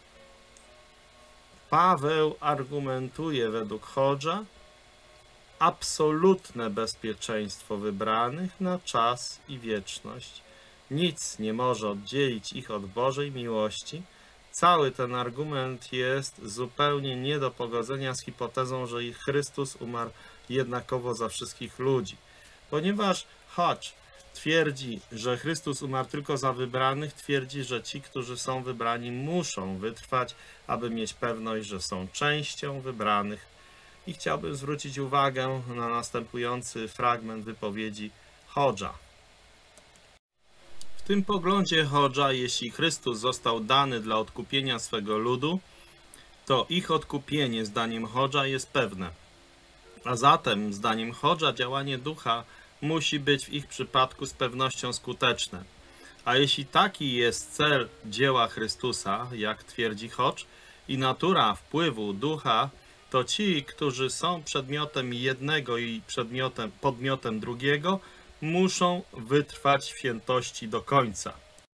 [SPEAKER 1] Paweł argumentuje według Hodge'a absolutne bezpieczeństwo wybranych na czas i wieczność. Nic nie może oddzielić ich od Bożej miłości. Cały ten argument jest zupełnie nie do pogodzenia z hipotezą, że Chrystus umarł jednakowo za wszystkich ludzi. Ponieważ Hodge twierdzi, że Chrystus umarł tylko za wybranych, twierdzi, że ci, którzy są wybrani, muszą wytrwać, aby mieć pewność, że są częścią wybranych. I chciałbym zwrócić uwagę na następujący fragment wypowiedzi Hodge'a. W tym poglądzie Hodge'a, jeśli Chrystus został dany dla odkupienia swego ludu, to ich odkupienie, zdaniem Hodge'a, jest pewne. A zatem, zdaniem Hodge'a, działanie ducha musi być w ich przypadku z pewnością skuteczne. A jeśli taki jest cel dzieła Chrystusa, jak twierdzi Hodge, i natura wpływu ducha, to ci, którzy są przedmiotem jednego i podmiotem drugiego, muszą wytrwać w świętości do końca.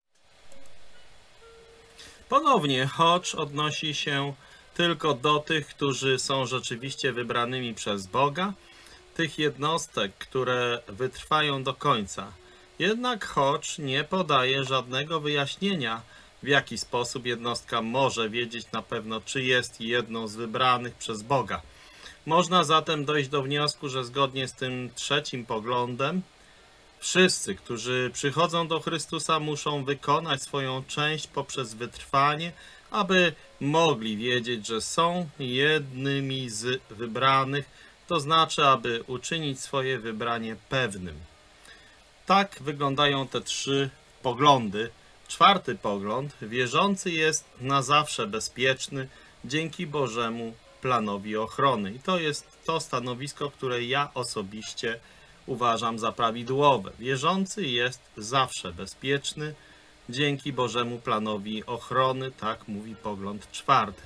[SPEAKER 1] Ponownie Hodge odnosi się tylko do tych, którzy są rzeczywiście wybranymi przez Boga, tych jednostek, które wytrwają do końca. Jednak Hodge nie podaje żadnego wyjaśnienia, w jaki sposób jednostka może wiedzieć na pewno, czy jest jedną z wybranych przez Boga. Można zatem dojść do wniosku, że zgodnie z tym trzecim poglądem, wszyscy, którzy przychodzą do Chrystusa, muszą wykonać swoją część poprzez wytrwanie, aby mogli wiedzieć, że są jednymi z wybranych, to znaczy, aby uczynić swoje wybranie pewnym. Tak wyglądają te trzy poglądy. Czwarty pogląd: wierzący jest na zawsze bezpieczny dzięki Bożemu planowi ochrony. I to jest to stanowisko, które ja osobiście uważam za prawidłowe. Wierzący jest zawsze bezpieczny dzięki Bożemu planowi ochrony, tak mówi pogląd czwarty.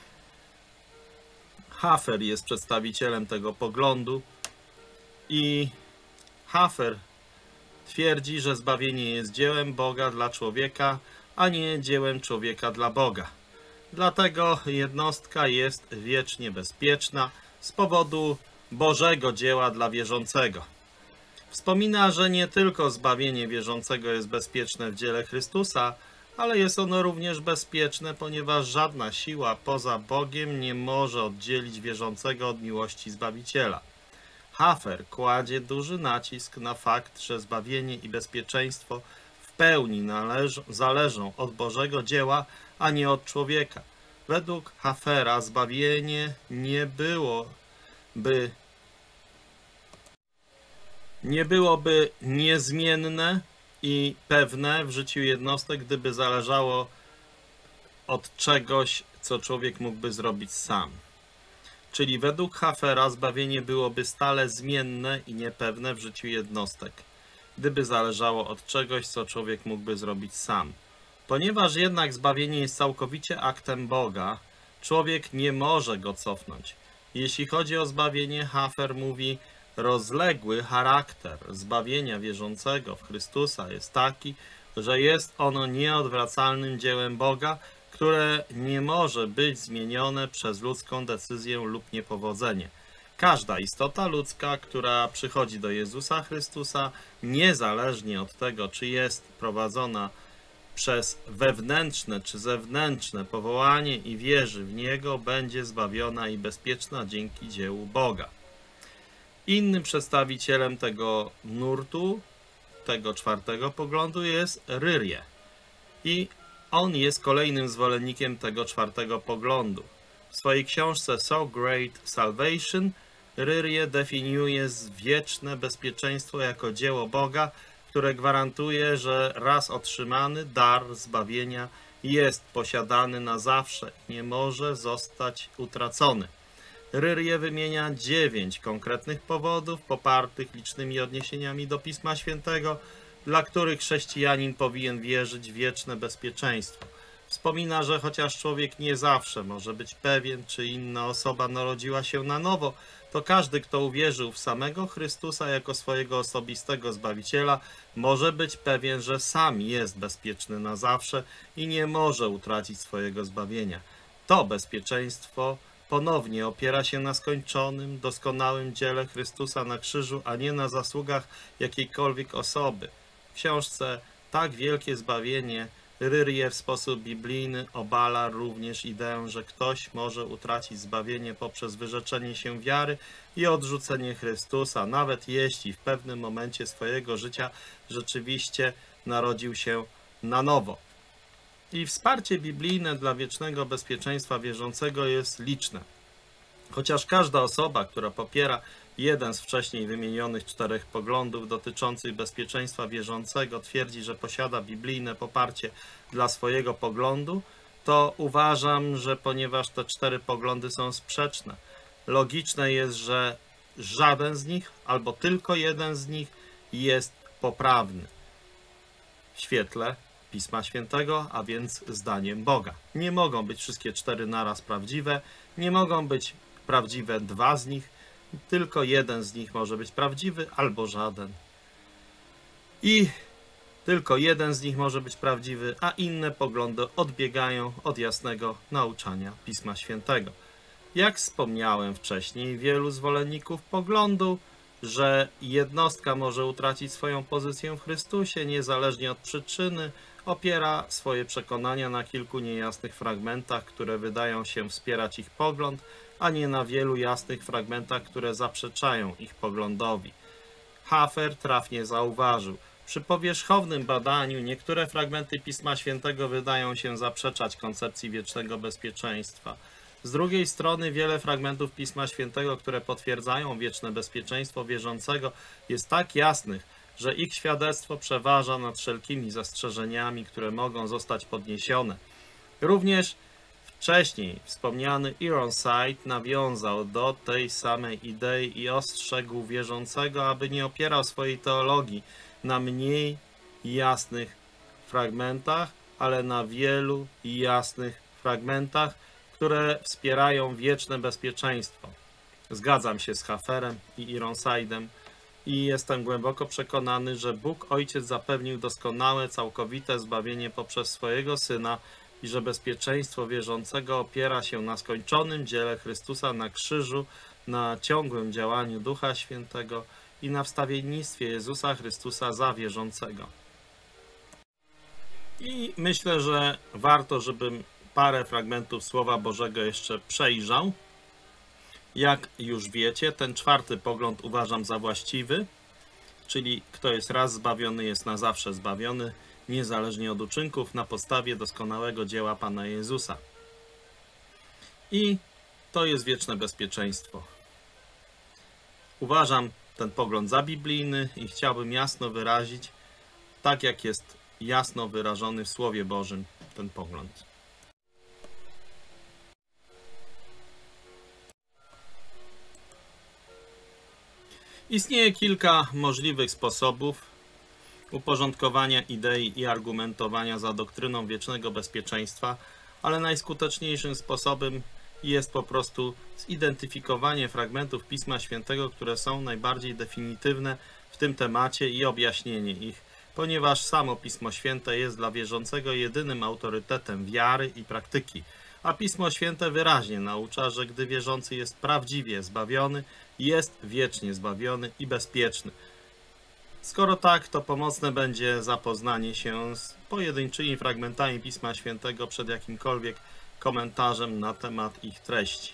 [SPEAKER 1] Hafer jest przedstawicielem tego poglądu i Hafer twierdzi, że zbawienie jest dziełem Boga dla człowieka, a nie dziełem człowieka dla Boga. Dlatego jednostka jest wiecznie bezpieczna z powodu Bożego dzieła dla wierzącego. Wspomina, że nie tylko zbawienie wierzącego jest bezpieczne w dziele Chrystusa, ale jest ono również bezpieczne, ponieważ żadna siła poza Bogiem nie może oddzielić wierzącego od miłości Zbawiciela. Hafer kładzie duży nacisk na fakt, że zbawienie i bezpieczeństwo w pełni zależą od Bożego dzieła, a nie od człowieka. Według Hafera zbawienie nie byłoby niezmienne i pewne w życiu jednostek, gdyby zależało od czegoś, co człowiek mógłby zrobić sam. Czyli według Hafera zbawienie byłoby stale zmienne i niepewne w życiu jednostek, gdyby zależało od czegoś, co człowiek mógłby zrobić sam. Ponieważ jednak zbawienie jest całkowicie aktem Boga, człowiek nie może go cofnąć. Jeśli chodzi o zbawienie, Hafer mówi: rozległy charakter zbawienia wierzącego w Chrystusa jest taki, że jest ono nieodwracalnym dziełem Boga, które nie może być zmienione przez ludzką decyzję lub niepowodzenie. Każda istota ludzka, która przychodzi do Jezusa Chrystusa, niezależnie od tego, czy jest prowadzona przez wewnętrzne czy zewnętrzne powołanie i wierzy w Niego, będzie zbawiona i bezpieczna dzięki dziełu Boga. Innym przedstawicielem tego nurtu, tego czwartego poglądu, jest Ryrie. I on jest kolejnym zwolennikiem tego czwartego poglądu. W swojej książce So Great Salvation Ryrie definiuje wieczne bezpieczeństwo jako dzieło Boga, które gwarantuje, że raz otrzymany dar zbawienia jest posiadany na zawsze i nie może zostać utracony. Ryrie wymienia 9 konkretnych powodów popartych licznymi odniesieniami do Pisma Świętego, dla których chrześcijanin powinien wierzyć w wieczne bezpieczeństwo. Wspomina, że chociaż człowiek nie zawsze może być pewien, czy inna osoba narodziła się na nowo, to każdy, kto uwierzył w samego Chrystusa jako swojego osobistego Zbawiciela, może być pewien, że sam jest bezpieczny na zawsze i nie może utracić swojego zbawienia. To bezpieczeństwo ponownie opiera się na skończonym, doskonałym dziele Chrystusa na krzyżu, a nie na zasługach jakiejkolwiek osoby. W książce Tak wielkie zbawienie Ryrie w sposób biblijny obala również ideę, że ktoś może utracić zbawienie poprzez wyrzeczenie się wiary i odrzucenie Chrystusa, nawet jeśli w pewnym momencie swojego życia rzeczywiście narodził się na nowo. I wsparcie biblijne dla wiecznego bezpieczeństwa wierzącego jest liczne. Chociaż każda osoba, która popiera jeden z wcześniej wymienionych 4 poglądów dotyczących bezpieczeństwa wierzącego, twierdzi, że posiada biblijne poparcie dla swojego poglądu, to uważam, że ponieważ te 4 poglądy są sprzeczne, logiczne jest, że żaden z nich albo tylko jeden z nich jest poprawny w świetle Pisma Świętego, a więc zdaniem Boga. Nie mogą być wszystkie 4 naraz prawdziwe, nie mogą być prawdziwe 2 z nich, tylko jeden z nich może być prawdziwy albo żaden. I tylko jeden z nich może być prawdziwy, a inne poglądy odbiegają od jasnego nauczania Pisma Świętego. Jak wspomniałem wcześniej, wielu zwolenników poglądu, że jednostka może utracić swoją pozycję w Chrystusie niezależnie od przyczyny, opiera swoje przekonania na kilku niejasnych fragmentach, które wydają się wspierać ich pogląd, a nie na wielu jasnych fragmentach, które zaprzeczają ich poglądowi. Hafer trafnie zauważył: przy powierzchownym badaniu niektóre fragmenty Pisma Świętego wydają się zaprzeczać koncepcji wiecznego bezpieczeństwa. Z drugiej strony wiele fragmentów Pisma Świętego, które potwierdzają wieczne bezpieczeństwo wierzącego, jest tak jasnych, że ich świadectwo przeważa nad wszelkimi zastrzeżeniami, które mogą zostać podniesione. Również wcześniej wspomniany Ironside nawiązał do tej samej idei i ostrzegł wierzącego, aby nie opierał swojej teologii na mniej jasnych fragmentach, ale na wielu jasnych fragmentach, które wspierają wieczne bezpieczeństwo. Zgadzam się z Haferem i Ironside'em i jestem głęboko przekonany, że Bóg Ojciec zapewnił doskonałe, całkowite zbawienie poprzez swojego Syna i że bezpieczeństwo wierzącego opiera się na skończonym dziele Chrystusa na krzyżu, na ciągłym działaniu Ducha Świętego i na wstawiennictwie Jezusa Chrystusa za wierzącego. I myślę, że warto, żebym parę fragmentów Słowa Bożego jeszcze przejrzał. Jak już wiecie, ten 4. pogląd uważam za właściwy, czyli kto jest raz zbawiony, jest na zawsze zbawiony, niezależnie od uczynków, na podstawie doskonałego dzieła Pana Jezusa. I to jest wieczne bezpieczeństwo. Uważam ten pogląd za biblijny i chciałbym jasno wyrazić, tak jak jest jasno wyrażony w Słowie Bożym, ten pogląd. Istnieje kilka możliwych sposobów uporządkowania idei i argumentowania za doktryną wiecznego bezpieczeństwa, ale najskuteczniejszym sposobem jest po prostu zidentyfikowanie fragmentów Pisma Świętego, które są najbardziej definitywne w tym temacie i objaśnienie ich, ponieważ samo Pismo Święte jest dla wierzącego jedynym autorytetem wiary i praktyki, a Pismo Święte wyraźnie naucza, że gdy wierzący jest prawdziwie zbawiony, jest wiecznie zbawiony i bezpieczny. Skoro tak, to pomocne będzie zapoznanie się z pojedynczymi fragmentami Pisma Świętego przed jakimkolwiek komentarzem na temat ich treści.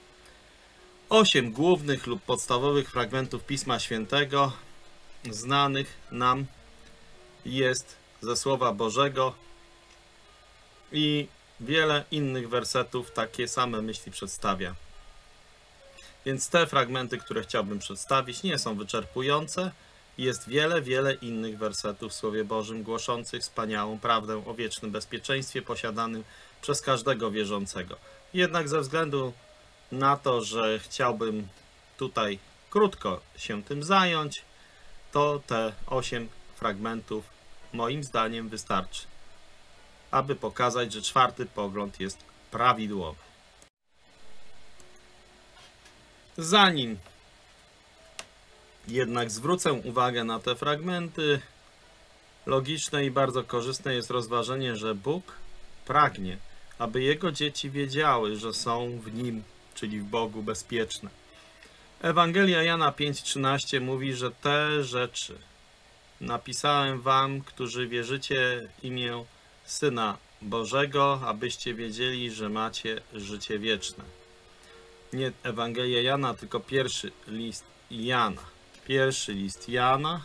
[SPEAKER 1] 8 głównych lub podstawowych fragmentów Pisma Świętego znanych nam jest ze Słowa Bożego i wiele innych wersetów takie same myśli przedstawia. Więc te fragmenty, które chciałbym przedstawić, nie są wyczerpujące. Jest wiele innych wersetów w Słowie Bożym głoszących wspaniałą prawdę o wiecznym bezpieczeństwie posiadanym przez każdego wierzącego. Jednak ze względu na to, że chciałbym tutaj krótko się tym zająć, to te 8 fragmentów moim zdaniem wystarczy, aby pokazać, że czwarty pogląd jest prawidłowy. Zanim jednak zwrócę uwagę na te fragmenty, logiczne i bardzo korzystne jest rozważenie, że Bóg pragnie, aby Jego dzieci wiedziały, że są w Nim, czyli w Bogu, bezpieczne. Ewangelia Jana 5,13 mówi, że te rzeczy napisałem wam, którzy wierzycie w imię Syna Bożego, abyście wiedzieli, że macie życie wieczne. Nie Ewangelia Jana, tylko pierwszy list Jana. Pierwszy list Jana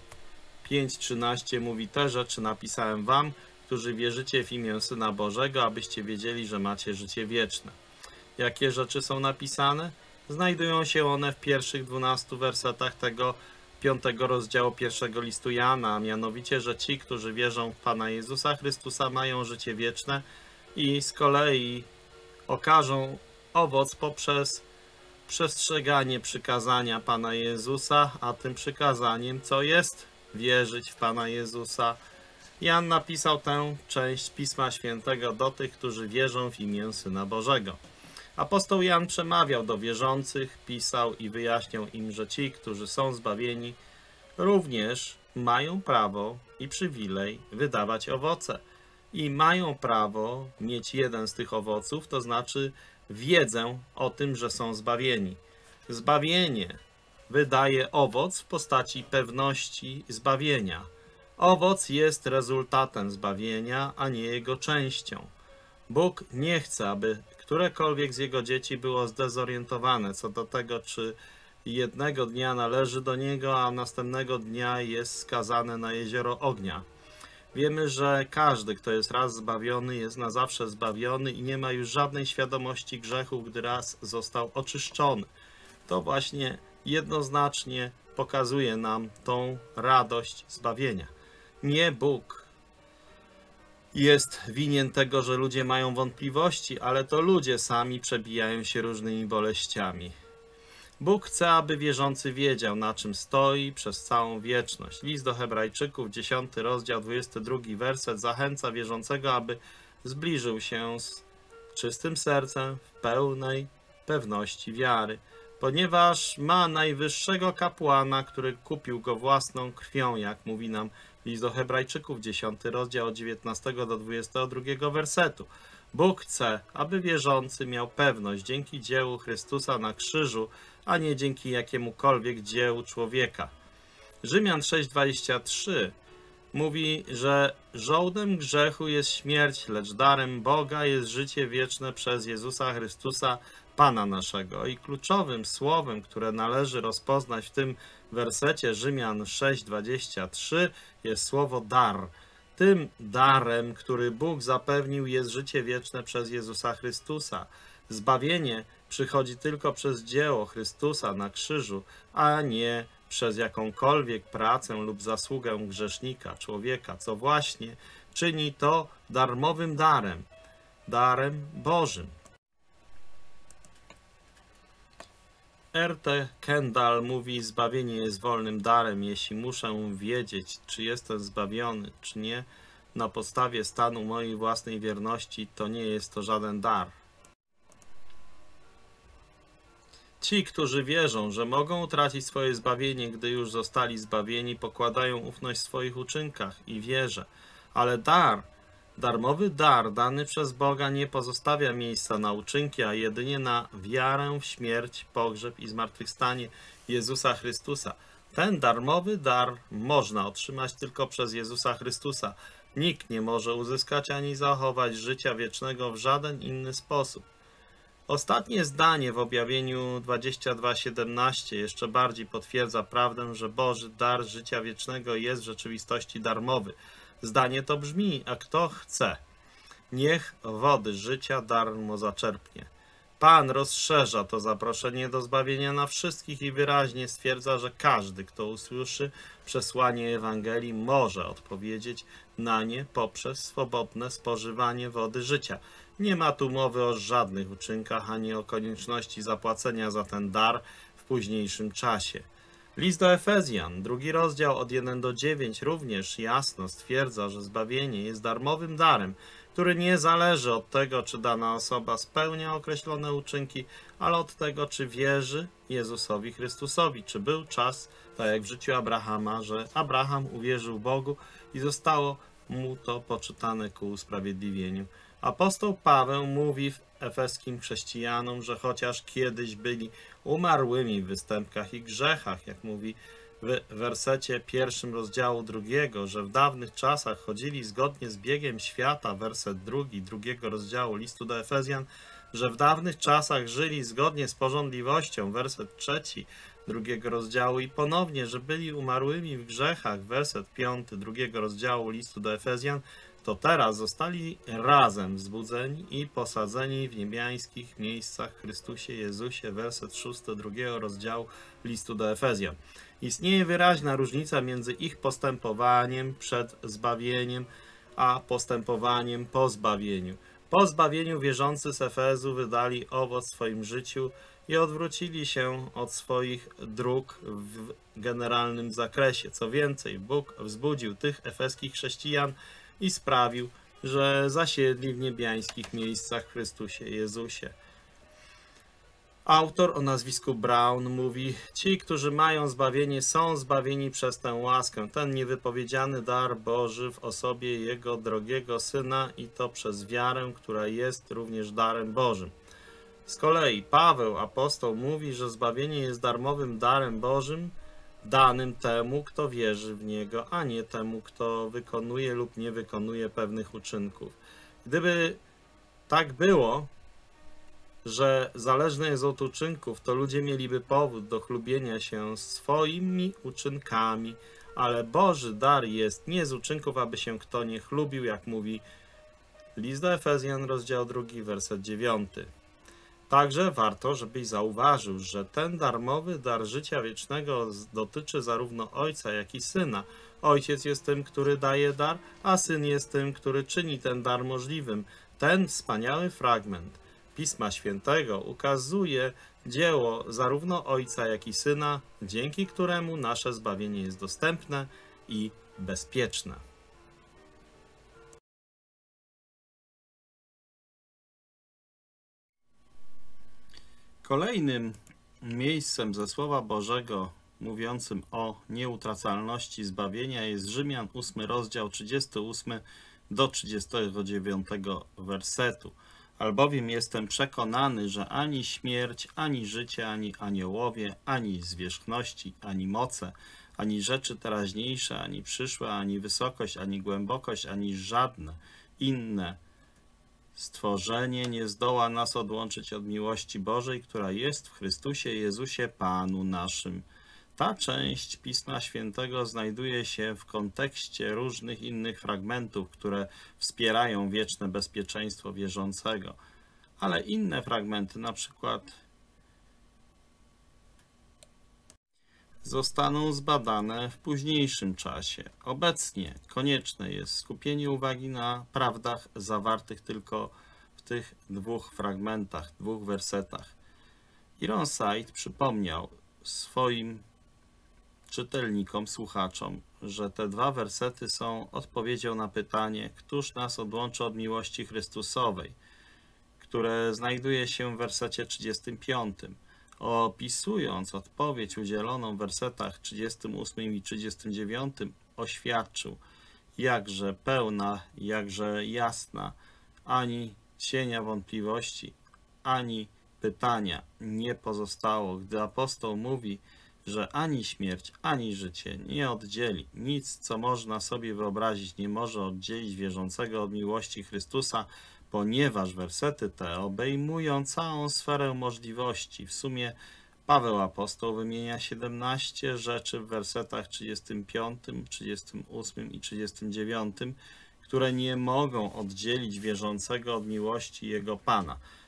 [SPEAKER 1] 5,13 mówi: te rzeczy napisałem wam, którzy wierzycie w imię Syna Bożego, abyście wiedzieli, że macie życie wieczne. Jakie rzeczy są napisane? Znajdują się one w pierwszych 12 wersetach tego 5 rozdziału pierwszego listu Jana, a mianowicie, że ci, którzy wierzą w Pana Jezusa Chrystusa, mają życie wieczne i z kolei okażą owoc poprzez przestrzeganie przykazania Pana Jezusa, a tym przykazaniem co jest? Wierzyć w Pana Jezusa. Jan napisał tę część Pisma Świętego do tych, którzy wierzą w imię Syna Bożego. Apostoł Jan przemawiał do wierzących, pisał i wyjaśniał im, że ci, którzy są zbawieni, również mają prawo i przywilej wydawać owoce. I mają prawo mieć jeden z tych owoców, to znaczy wiedzę o tym, że są zbawieni. Zbawienie wydaje owoc w postaci pewności zbawienia. Owoc jest rezultatem zbawienia, a nie jego częścią. Bóg nie chce, aby którekolwiek z Jego dzieci było zdezorientowane co do tego, czy jednego dnia należy do Niego, a następnego dnia jest skazane na jezioro ognia. Wiemy, że każdy, kto jest raz zbawiony, jest na zawsze zbawiony i nie ma już żadnej świadomości grzechu, gdy raz został oczyszczony. To właśnie jednoznacznie pokazuje nam tą radość zbawienia. Nie Bóg jest winien tego, że ludzie mają wątpliwości, ale to ludzie sami przebijają się różnymi boleściami. Bóg chce, aby wierzący wiedział, na czym stoi przez całą wieczność. List do Hebrajczyków, 10 rozdział, 22 werset zachęca wierzącego, aby zbliżył się z czystym sercem w pełnej pewności wiary, ponieważ ma najwyższego kapłana, który kupił go własną krwią, jak mówi nam List do Hebrajczyków, 10 rozdział od 19 do 22 wersetu. Bóg chce, aby wierzący miał pewność dzięki dziełu Chrystusa na krzyżu, a nie dzięki jakiemukolwiek dziełu człowieka. Rzymian 6,23 mówi, że żołdem grzechu jest śmierć, lecz darem Boga jest życie wieczne przez Jezusa Chrystusa, Pana naszego. I kluczowym słowem, które należy rozpoznać w tym wersecie Rzymian 6,23 jest słowo dar. Tym darem, który Bóg zapewnił, jest życie wieczne przez Jezusa Chrystusa. Zbawienie przychodzi tylko przez dzieło Chrystusa na krzyżu, a nie przez jakąkolwiek pracę lub zasługę grzesznika, człowieka, co właśnie czyni to darmowym darem, darem Bożym. R.T. Kendall mówi: zbawienie jest wolnym darem. Jeśli muszę wiedzieć, czy jestem zbawiony, czy nie, na podstawie stanu mojej własnej wierności, to nie jest to żaden dar. Ci, którzy wierzą, że mogą utracić swoje zbawienie, gdy już zostali zbawieni, pokładają ufność w swoich uczynkach i wierze. Ale darmowy dar dany przez Boga nie pozostawia miejsca na uczynki, a jedynie na wiarę w śmierć, pogrzeb i zmartwychwstanie Jezusa Chrystusa. Ten darmowy dar można otrzymać tylko przez Jezusa Chrystusa. Nikt nie może uzyskać ani zachować życia wiecznego w żaden inny sposób. Ostatnie zdanie w objawieniu 22:17 jeszcze bardziej potwierdza prawdę, że Boży dar życia wiecznego jest w rzeczywistości darmowy. Zdanie to brzmi: a kto chce, niech wody życia darmo zaczerpnie. Pan rozszerza to zaproszenie do zbawienia na wszystkich i wyraźnie stwierdza, że każdy, kto usłyszy przesłanie Ewangelii, może odpowiedzieć na nie poprzez swobodne spożywanie wody życia. Nie ma tu mowy o żadnych uczynkach, ani o konieczności zapłacenia za ten dar w późniejszym czasie. List do Efezjan, 2 rozdział od 1 do 9 również jasno stwierdza, że zbawienie jest darmowym darem, który nie zależy od tego, czy dana osoba spełnia określone uczynki, ale od tego, czy wierzy Jezusowi Chrystusowi. Czy był czas, tak jak w życiu Abrahama, że Abraham uwierzył Bogu i zostało mu to poczytane ku usprawiedliwieniu. Apostoł Paweł mówi w efeskim chrześcijanom, że chociaż kiedyś byli umarłymi w występkach i grzechach, jak mówi w wersecie 1 rozdziału 2, że w dawnych czasach chodzili zgodnie z biegiem świata, werset 2 rozdziału listu do Efezjan, że w dawnych czasach żyli zgodnie z pożądliwością, werset 3 2 rozdziału i ponownie, że byli umarłymi w grzechach, werset 5 2 rozdziału listu do Efezjan, to teraz zostali razem wzbudzeni i posadzeni w niebiańskich miejscach w Chrystusie Jezusie, werset 6 2 rozdziału listu do Efezjan. Istnieje wyraźna różnica między ich postępowaniem przed zbawieniem, a postępowaniem po zbawieniu. Po zbawieniu wierzący z Efezu wydali owoc w swoim życiu i odwrócili się od swoich dróg w generalnym zakresie. Co więcej, Bóg wzbudził tych efeskich chrześcijan i sprawił, że zasiedli w niebiańskich miejscach w Chrystusie Jezusie. Autor o nazwisku Brown mówi: ci, którzy mają zbawienie, są zbawieni przez tę łaskę, ten niewypowiedziany dar Boży w osobie Jego drogiego Syna i to przez wiarę, która jest również darem Bożym. Z kolei Paweł, apostoł, mówi, że zbawienie jest darmowym darem Bożym, danym temu, kto wierzy w Niego, a nie temu, kto wykonuje lub nie wykonuje pewnych uczynków. Gdyby tak było, że zależne jest od uczynków, to ludzie mieliby powód do chlubienia się swoimi uczynkami, ale Boży dar jest nie z uczynków, aby się kto nie chlubił, jak mówi list do Efezjan, rozdział 2, werset 9. Także warto, żebyś zauważył, że ten darmowy dar życia wiecznego dotyczy zarówno Ojca, jak i Syna. Ojciec jest tym, który daje dar, a Syn jest tym, który czyni ten dar możliwym. Ten wspaniały fragment Pisma Świętego ukazuje dzieło zarówno Ojca, jak i Syna, dzięki któremu nasze zbawienie jest dostępne i bezpieczne. Kolejnym miejscem ze Słowa Bożego mówiącym o nieutracalności zbawienia jest Rzymian 8 rozdział 38 do 39 wersetu. Albowiem jestem przekonany, że ani śmierć, ani życie, ani aniołowie, ani zwierzchności, ani moce, ani rzeczy teraźniejsze, ani przyszłe, ani wysokość, ani głębokość, ani żadne inne stworzenie nie zdoła nas odłączyć od miłości Bożej, która jest w Chrystusie Jezusie Panu naszym. Ta część Pisma Świętego znajduje się w kontekście różnych innych fragmentów, które wspierają wieczne bezpieczeństwo wierzącego. Ale inne fragmenty, na przykład, zostaną zbadane w późniejszym czasie. Obecnie konieczne jest skupienie uwagi na prawdach zawartych tylko w tych dwóch fragmentach, dwóch wersetach. Ironside przypomniał swoim czytelnikom, słuchaczom, że te dwa wersety są odpowiedzią na pytanie, któż nas odłączy od miłości Chrystusowej, które znajduje się w wersecie 35. Opisując odpowiedź udzieloną w wersetach 38 i 39, oświadczył, jakże pełna, jakże jasna, ani cienia wątpliwości, ani pytania nie pozostało, gdy apostoł mówi, że ani śmierć, ani życie nie oddzieli. Nic, co można sobie wyobrazić, nie może oddzielić wierzącego od miłości Chrystusa, ponieważ wersety te obejmują całą sferę możliwości. W sumie Paweł apostoł wymienia 17 rzeczy w wersetach 35, 38 i 39, które nie mogą oddzielić wierzącego od miłości jego Pana.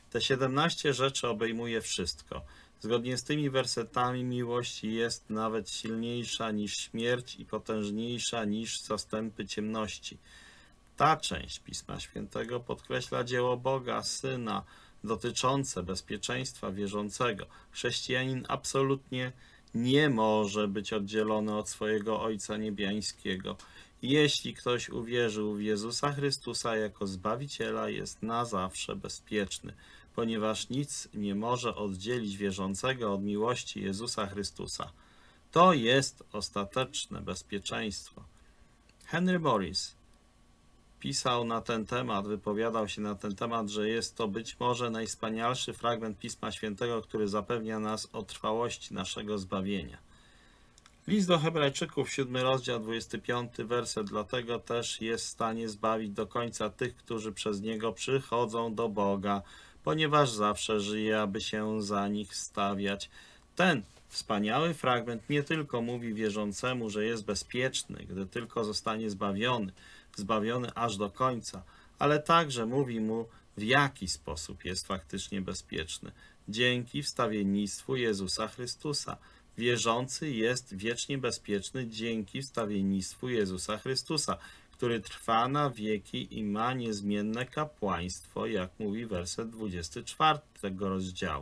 [SPEAKER 1] Te 17 rzeczy obejmuje wszystko. Zgodnie z tymi wersetami miłość jest nawet silniejsza niż śmierć i potężniejsza niż zastępy ciemności. Ta część Pisma Świętego podkreśla dzieło Boga, Syna, dotyczące bezpieczeństwa wierzącego. Chrześcijanin absolutnie nie może być oddzielony od swojego Ojca Niebiańskiego. Jeśli ktoś uwierzył w Jezusa Chrystusa jako Zbawiciela, jest na zawsze bezpieczny, ponieważ nic nie może oddzielić wierzącego od miłości Jezusa Chrystusa. To jest ostateczne bezpieczeństwo. Henry Morris pisał na ten temat, wypowiadał się na ten temat, że jest to być może najwspanialszy fragment Pisma Świętego, który zapewnia nas o trwałości naszego zbawienia. List do Hebrajczyków, 7 rozdział, 25 werset, dlatego też jest w stanie zbawić do końca tych, którzy przez Niego przychodzą do Boga, ponieważ zawsze żyje, aby się za nich stawiać. Ten wspaniały fragment nie tylko mówi wierzącemu, że jest bezpieczny, gdy tylko zostanie zbawiony aż do końca, ale także mówi mu, w jaki sposób jest faktycznie bezpieczny. Dzięki wstawiennictwu Jezusa Chrystusa. Wierzący jest wiecznie bezpieczny dzięki wstawiennictwu Jezusa Chrystusa, który trwa na wieki i ma niezmienne kapłaństwo, jak mówi werset 24 tego rozdziału.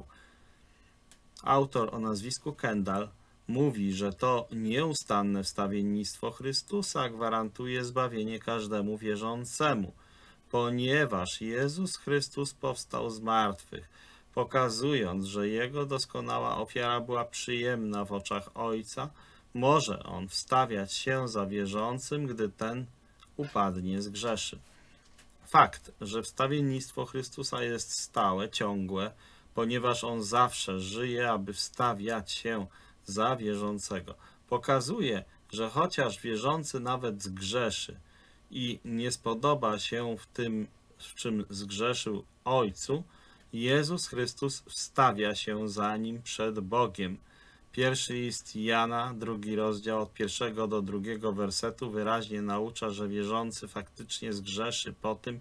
[SPEAKER 1] Autor o nazwisku Kendall mówi, że to nieustanne wstawiennictwo Chrystusa gwarantuje zbawienie każdemu wierzącemu, ponieważ Jezus Chrystus powstał z martwych, pokazując, że Jego doskonała ofiara była przyjemna w oczach Ojca, może On wstawiać się za wierzącym, gdy ten upadnie, zgrzeszy. Fakt, że wstawiennictwo Chrystusa jest stałe, ciągłe, ponieważ On zawsze żyje, aby wstawiać się za wierzącego, pokazuje, że chociaż wierzący nawet zgrzeszy i nie spodoba się w tym, w czym zgrzeszył Ojcu, Jezus Chrystus wstawia się za nim przed Bogiem. Pierwszy list Jana, 2 rozdział od 1 do 2 wersetu wyraźnie naucza, że wierzący faktycznie zgrzeszy po tym,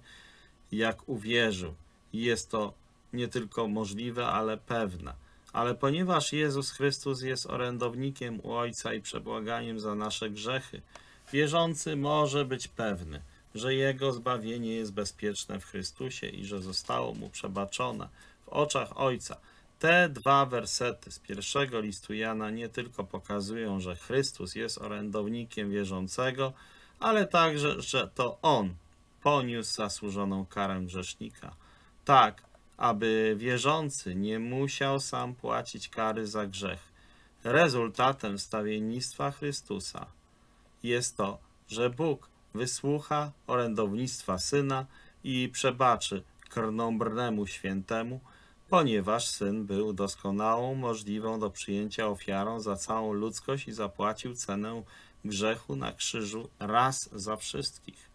[SPEAKER 1] jak uwierzył. Jest to nie tylko możliwe, ale pewne. Ale ponieważ Jezus Chrystus jest orędownikiem u Ojca i przebłaganiem za nasze grzechy, wierzący może być pewny, że jego zbawienie jest bezpieczne w Chrystusie i że zostało mu przebaczone w oczach Ojca. Te dwa wersety z pierwszego listu Jana nie tylko pokazują, że Chrystus jest orędownikiem wierzącego, ale także, że to On poniósł zasłużoną karę grzesznika, tak aby wierzący nie musiał sam płacić kary za grzech. Rezultatem wstawiennictwa Chrystusa jest to, że Bóg wysłucha orędownictwa Syna i przebaczy krnąbrnemu świętemu, ponieważ Syn był doskonałą, możliwą do przyjęcia ofiarą za całą ludzkość i zapłacił cenę grzechu na krzyżu raz za wszystkich.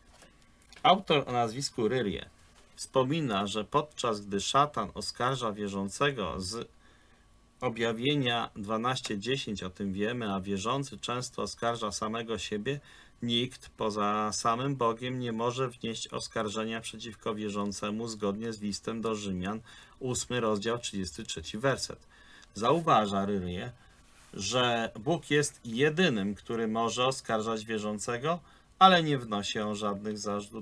[SPEAKER 1] Autor o nazwisku Ryrie wspomina, że podczas gdy szatan oskarża wierzącego z Objawienia 12:10, o tym wiemy, a wierzący często oskarża samego siebie, nikt poza samym Bogiem nie może wnieść oskarżenia przeciwko wierzącemu zgodnie z listem do Rzymian, 8 rozdział, 33 werset. Zauważa Ryrie, że Bóg jest jedynym, który może oskarżać wierzącego, ale nie wnosi on żadnych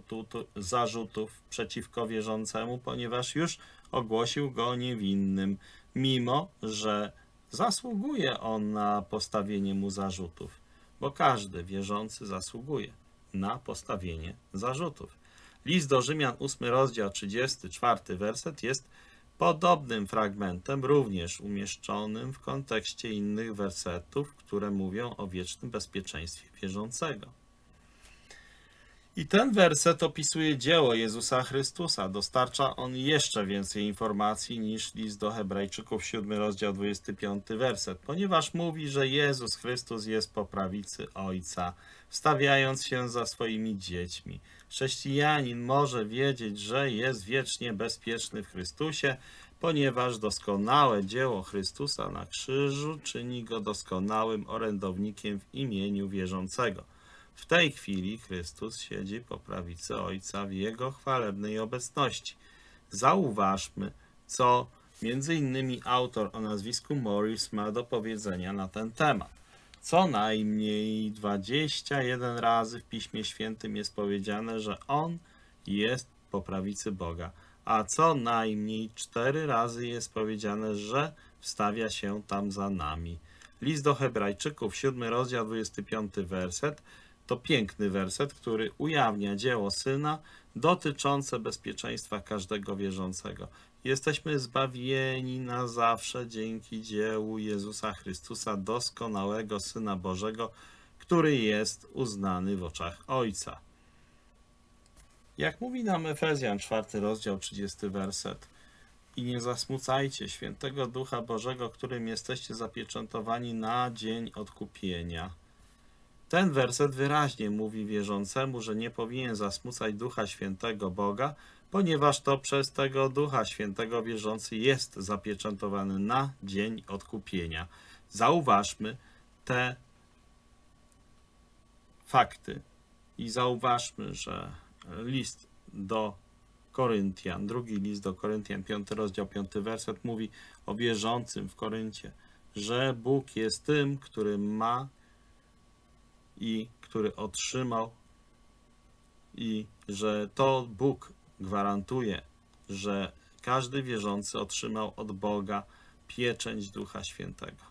[SPEAKER 1] zarzutów przeciwko wierzącemu, ponieważ już ogłosił go niewinnym, mimo że zasługuje on na postawienie mu zarzutów, bo każdy wierzący zasługuje na postawienie zarzutów. List do Rzymian, 8 rozdział, 34 werset jest podobnym fragmentem, również umieszczonym w kontekście innych wersetów, które mówią o wiecznym bezpieczeństwie wierzącego. I ten werset opisuje dzieło Jezusa Chrystusa. Dostarcza on jeszcze więcej informacji niż list do Hebrajczyków, 7 rozdział, 25 werset, ponieważ mówi, że Jezus Chrystus jest po prawicy Ojca, wstawiając się za swoimi dziećmi. Chrześcijanin może wiedzieć, że jest wiecznie bezpieczny w Chrystusie, ponieważ doskonałe dzieło Chrystusa na krzyżu czyni go doskonałym orędownikiem w imieniu wierzącego. W tej chwili Chrystus siedzi po prawicy Ojca w Jego chwalebnej obecności. Zauważmy, co między innymi autor o nazwisku Morris ma do powiedzenia na ten temat. Co najmniej 21 razy w Piśmie Świętym jest powiedziane, że On jest po prawicy Boga, a co najmniej 4 razy jest powiedziane, że wstawia się tam za nami. List do Hebrajczyków, 7 rozdział, 25 werset, to piękny werset, który ujawnia dzieło Syna dotyczące bezpieczeństwa każdego wierzącego. Jesteśmy zbawieni na zawsze dzięki dziełu Jezusa Chrystusa, doskonałego Syna Bożego, który jest uznany w oczach Ojca. Jak mówi nam Efezjan, 4 rozdział, 30 werset. I nie zasmucajcie świętego Ducha Bożego, którym jesteście zapieczętowani na dzień odkupienia. Ten werset wyraźnie mówi wierzącemu, że nie powinien zasmucać Ducha Świętego Boga, ponieważ to przez tego Ducha Świętego wierzący jest zapieczętowany na dzień odkupienia. Zauważmy te fakty i zauważmy, że list do Koryntian, drugi list do Koryntian, 5 rozdział, 5 werset mówi o wierzącym w Koryncie, że Bóg jest tym, który ma i który otrzymał, i że to Bóg gwarantuje, że każdy wierzący otrzymał od Boga pieczęć Ducha Świętego.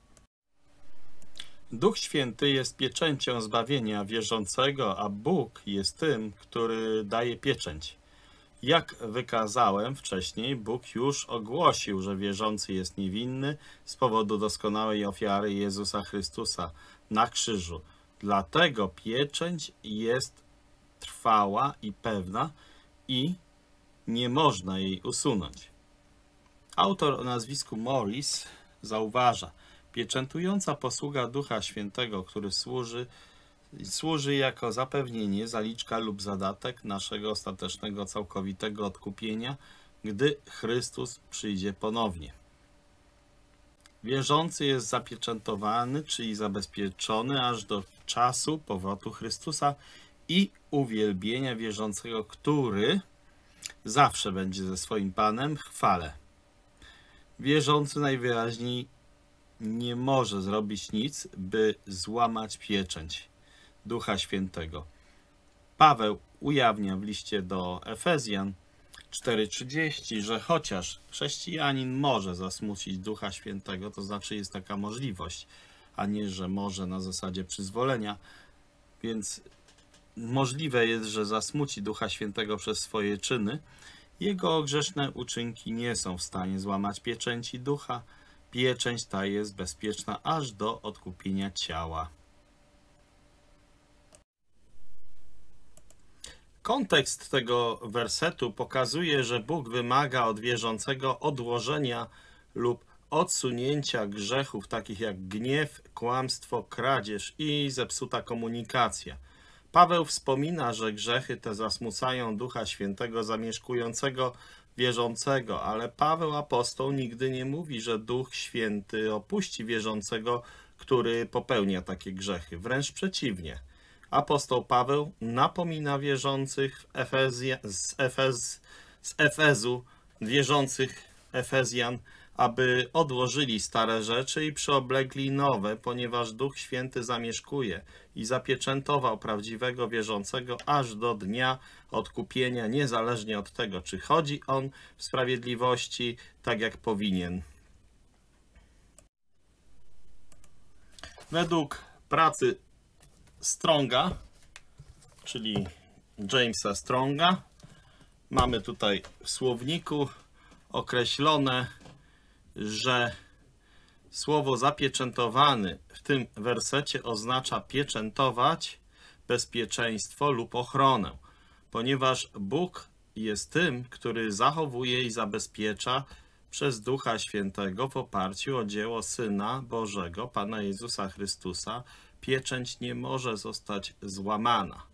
[SPEAKER 1] Duch Święty jest pieczęcią zbawienia wierzącego, a Bóg jest tym, który daje pieczęć. Jak wykazałem wcześniej, Bóg już ogłosił, że wierzący jest niewinny z powodu doskonałej ofiary Jezusa Chrystusa na krzyżu. Dlatego pieczęć jest trwała i pewna i nie można jej usunąć. Autor o nazwisku Morris zauważa, pieczętująca posługa Ducha Świętego, który służy jako zapewnienie, zaliczka lub zadatek naszego ostatecznego, całkowitego odkupienia, gdy Chrystus przyjdzie ponownie. Wierzący jest zapieczętowany, czyli zabezpieczony aż do czasu powrotu Chrystusa i uwielbienia wierzącego, który zawsze będzie ze swoim Panem w chwale. Wierzący najwyraźniej nie może zrobić nic, by złamać pieczęć Ducha Świętego. Paweł ujawnia w liście do Efezjan 4:30, że chociaż chrześcijanin może zasmucić Ducha Świętego, to znaczy jest taka możliwość, a nie, że może na zasadzie przyzwolenia, więc możliwe jest, że zasmuci Ducha Świętego przez swoje czyny, jego grzeszne uczynki nie są w stanie złamać pieczęci Ducha. Pieczęć ta jest bezpieczna aż do odkupienia ciała. Kontekst tego wersetu pokazuje, że Bóg wymaga od wierzącego odłożenia lub odsunięcia grzechów takich jak gniew, kłamstwo, kradzież i zepsuta komunikacja. Paweł wspomina, że grzechy te zasmucają Ducha Świętego zamieszkującego wierzącego, ale Paweł apostoł nigdy nie mówi, że Duch Święty opuści wierzącego, który popełnia takie grzechy. Wręcz przeciwnie. Apostoł Paweł napomina wierzących z Efezu, wierzących Efezjan, aby odłożyli stare rzeczy i przyoblegli nowe, ponieważ Duch Święty zamieszkuje i zapieczętował prawdziwego wierzącego aż do dnia odkupienia, niezależnie od tego, czy chodzi on w sprawiedliwości tak jak powinien. Według pracy Stronga, czyli Jamesa Stronga, mamy tutaj w słowniku określone, że słowo zapieczętowany w tym wersecie oznacza pieczętować, bezpieczeństwo lub ochronę, ponieważ Bóg jest tym, który zachowuje i zabezpiecza przez Ducha Świętego w oparciu o dzieło Syna Bożego, Pana Jezusa Chrystusa. Pieczęć nie może zostać złamana.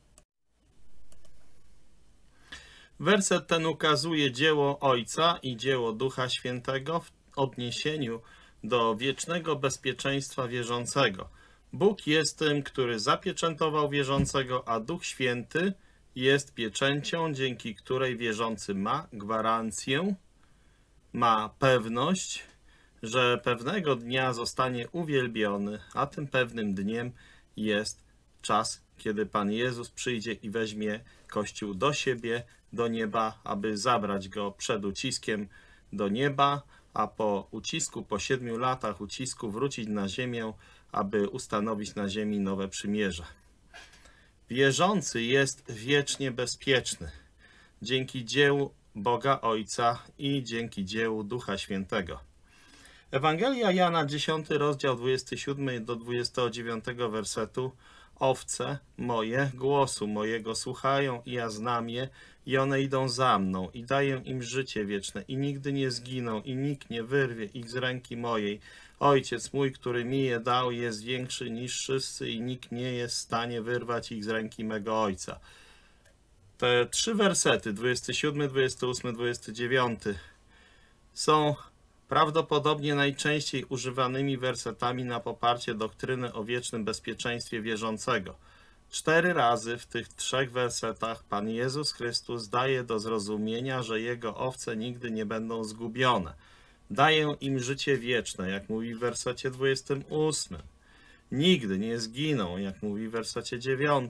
[SPEAKER 1] Werset ten ukazuje dzieło Ojca i dzieło Ducha Świętego w odniesieniu do wiecznego bezpieczeństwa wierzącego. Bóg jest tym, który zapieczętował wierzącego, a Duch Święty jest pieczęcią, dzięki której wierzący ma gwarancję ma pewność, że pewnego dnia zostanie uwielbiony, a tym pewnym dniem jest czas, kiedy Pan Jezus przyjdzie i weźmie Kościół do siebie, do nieba, aby zabrać go przed uciskiem do nieba, a po ucisku, po 7 latach ucisku wrócić na ziemię, aby ustanowić na ziemi nowe przymierze. Wierzący jest wiecznie bezpieczny dzięki dziełu Boga Ojca i dzięki dziełu Ducha Świętego. Ewangelia Jana, 10 rozdział 27 do 29 wersetu. Owce moje głosu mojego słuchają i ja znam je i one idą za mną i daję im życie wieczne i nigdy nie zginą i nikt nie wyrwie ich z ręki mojej. Ojciec mój, który mi je dał, jest większy niż wszyscy i nikt nie jest w stanie wyrwać ich z ręki mego Ojca. Te 3 wersety, 27, 28, 29, są prawdopodobnie najczęściej używanymi wersetami na poparcie doktryny o wiecznym bezpieczeństwie wierzącego. 4 razy w tych 3 wersetach Pan Jezus Chrystus daje do zrozumienia, że Jego owce nigdy nie będą zgubione. Daję im życie wieczne, jak mówi w wersecie 28. Nigdy nie zginą, jak mówi w wersecie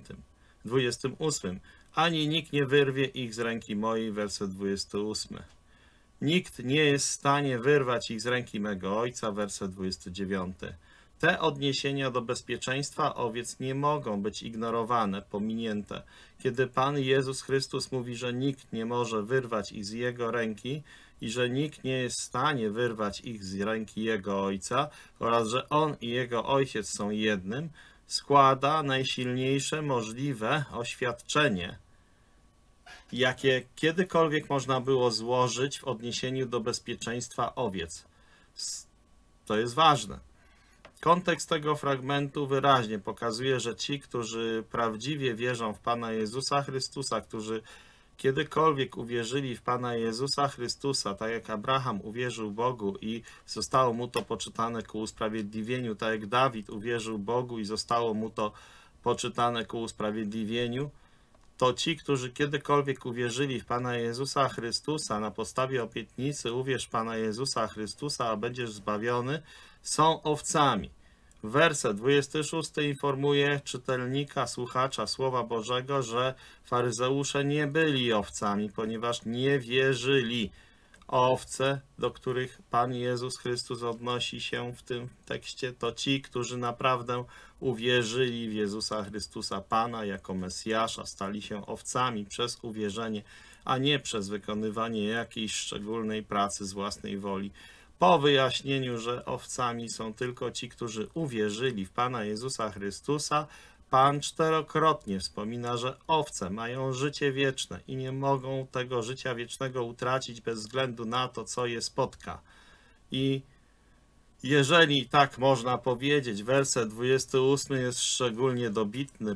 [SPEAKER 1] 28. Ani nikt nie wyrwie ich z ręki mojej, werset 28. Nikt nie jest w stanie wyrwać ich z ręki mego Ojca, werset 29. Te odniesienia do bezpieczeństwa owiec nie mogą być ignorowane, pominięte. Kiedy Pan Jezus Chrystus mówi, że nikt nie może wyrwać ich z Jego ręki i że nikt nie jest w stanie wyrwać ich z ręki Jego Ojca oraz że On i Jego Ojciec są jednym, składa najsilniejsze możliwe oświadczenie, jakie kiedykolwiek można było złożyć w odniesieniu do bezpieczeństwa owiec. To jest ważne. Kontekst tego fragmentu wyraźnie pokazuje, że ci, którzy prawdziwie wierzą w Pana Jezusa Chrystusa, którzy kiedykolwiek uwierzyli w Pana Jezusa Chrystusa, tak jak Abraham uwierzył Bogu i zostało mu to poczytane ku usprawiedliwieniu, tak jak Dawid uwierzył Bogu i zostało mu to poczytane ku usprawiedliwieniu, to ci, którzy kiedykolwiek uwierzyli w Pana Jezusa Chrystusa na podstawie obietnicy uwierz w Pana Jezusa Chrystusa, a będziesz zbawiony, są owcami. Werset 26 informuje czytelnika, słuchacza Słowa Bożego, że faryzeusze nie byli owcami, ponieważ nie wierzyli. Owce, do których Pan Jezus Chrystus odnosi się w tym tekście, to ci, którzy naprawdę uwierzyli w Jezusa Chrystusa Pana jako Mesjasza, stali się owcami przez uwierzenie, a nie przez wykonywanie jakiejś szczególnej pracy z własnej woli. Po wyjaśnieniu, że owcami są tylko ci, którzy uwierzyli w Pana Jezusa Chrystusa, Pan 4-krotnie wspomina, że owce mają życie wieczne i nie mogą tego życia wiecznego utracić bez względu na to, co je spotka. I jeżeli można powiedzieć, werset 28 jest szczególnie dobitny.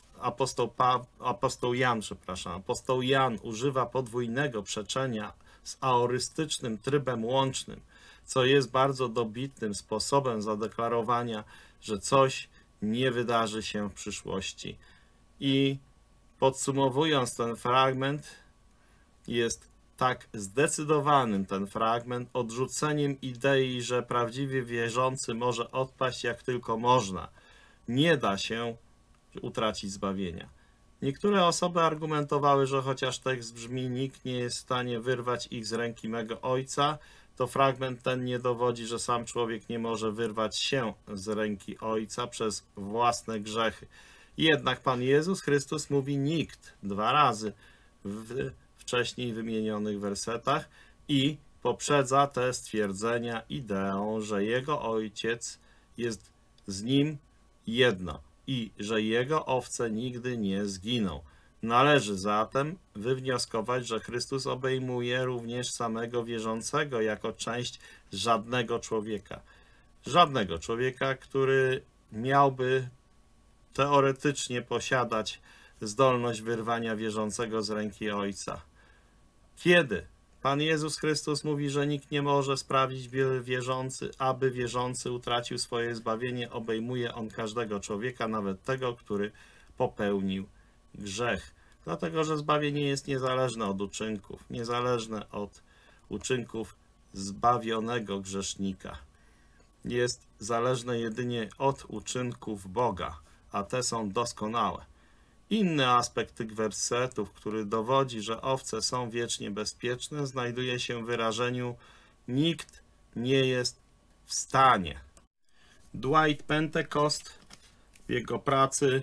[SPEAKER 1] Apostoł Jan używa podwójnego przeczenia z aorystycznym trybem łącznym, co jest bardzo dobitnym sposobem zadeklarowania, że coś nie wydarzy się w przyszłości. I podsumowując ten fragment, jest tak zdecydowanym ten fragment odrzuceniem idei, że prawdziwie wierzący może odpaść jak tylko można. Nie da się utracić zbawienia. Niektóre osoby argumentowały, że chociaż tekst brzmi nikt nie jest w stanie wyrwać ich z ręki mego Ojca, to fragment ten nie dowodzi, że sam człowiek nie może wyrwać się z ręki Ojca przez własne grzechy. Jednak Pan Jezus Chrystus mówi nikt 2 razy w wcześniej wymienionych wersetach i poprzedza te stwierdzenia ideą, że Jego Ojciec jest z Nim jedno i że Jego owce nigdy nie zginą. Należy zatem wywnioskować, że Chrystus obejmuje również samego wierzącego jako część żadnego człowieka. Żadnego człowieka, który miałby teoretycznie posiadać zdolność wyrwania wierzącego z ręki Ojca. Kiedy Pan Jezus Chrystus mówi, że nikt nie może sprawić wierzący, aby wierzący utracił swoje zbawienie, obejmuje on każdego człowieka, nawet tego, który popełnił grzech. Dlatego, że zbawienie jest niezależne od uczynków, niezależne od uczynków zbawionego grzesznika jest zależne jedynie od uczynków Boga, a te są doskonałe. Inny aspekt tych wersetów, który dowodzi, że owce są wiecznie bezpieczne, znajduje się w wyrażeniu nikt nie jest w stanie. Dwight Pentecost w jego pracy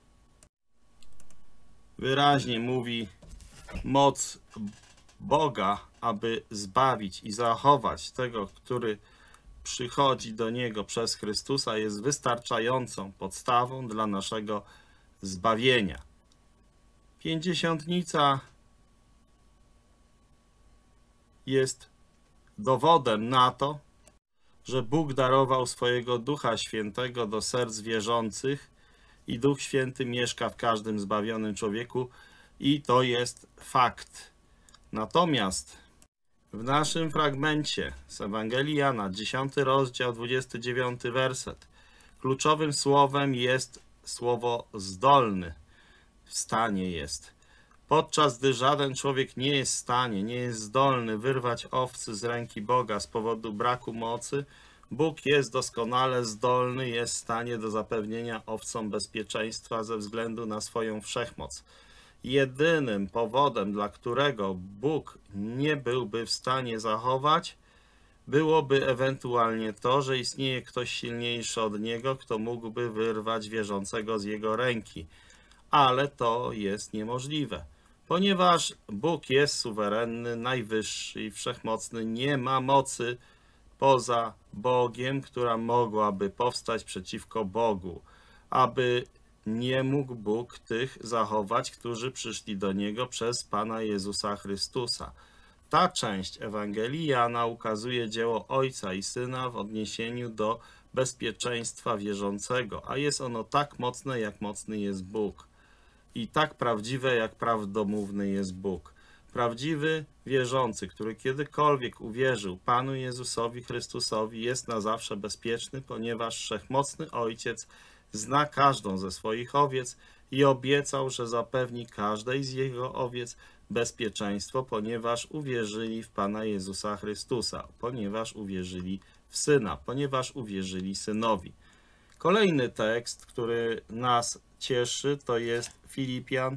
[SPEAKER 1] wyraźnie mówi: moc Boga, aby zbawić i zachować tego, który przychodzi do Niego przez Chrystusa, jest wystarczającą podstawą dla naszego zbawienia. Pięćdziesiątnica jest dowodem na to, że Bóg darował swojego Ducha Świętego do serc wierzących i Duch Święty mieszka w każdym zbawionym człowieku i to jest fakt. Natomiast w naszym fragmencie z Ewangelii Jana, 10 rozdział, 29 werset, kluczowym słowem jest słowo zdolny. W stanie jest. Podczas gdy żaden człowiek nie jest w stanie, nie jest zdolny wyrwać owcy z ręki Boga z powodu braku mocy, Bóg jest doskonale zdolny, jest w stanie do zapewnienia owcom bezpieczeństwa ze względu na swoją wszechmoc. Jedynym powodem, dla którego Bóg nie byłby w stanie zachować, byłoby ewentualnie to, że istnieje ktoś silniejszy od Niego, kto mógłby wyrwać wierzącego z Jego ręki. Ale to jest niemożliwe. Ponieważ Bóg jest suwerenny, najwyższy i wszechmocny, nie ma mocy poza Bogiem, która mogłaby powstać przeciwko Bogu, aby nie mógł Bóg tych zachować, którzy przyszli do Niego przez Pana Jezusa Chrystusa. Ta część Ewangelii Jana ukazuje dzieło Ojca i Syna w odniesieniu do bezpieczeństwa wierzącego, a jest ono tak mocne, jak mocny jest Bóg. I tak prawdziwe, jak prawdomówny jest Bóg. Prawdziwy wierzący, który kiedykolwiek uwierzył Panu Jezusowi Chrystusowi, jest na zawsze bezpieczny, ponieważ Wszechmocny Ojciec zna każdą ze swoich owiec i obiecał, że zapewni każdej z Jego owiec bezpieczeństwo, ponieważ uwierzyli w Pana Jezusa Chrystusa, ponieważ uwierzyli w Syna, ponieważ uwierzyli Synowi. Kolejny tekst, który nas cieszy, to jest Filipian,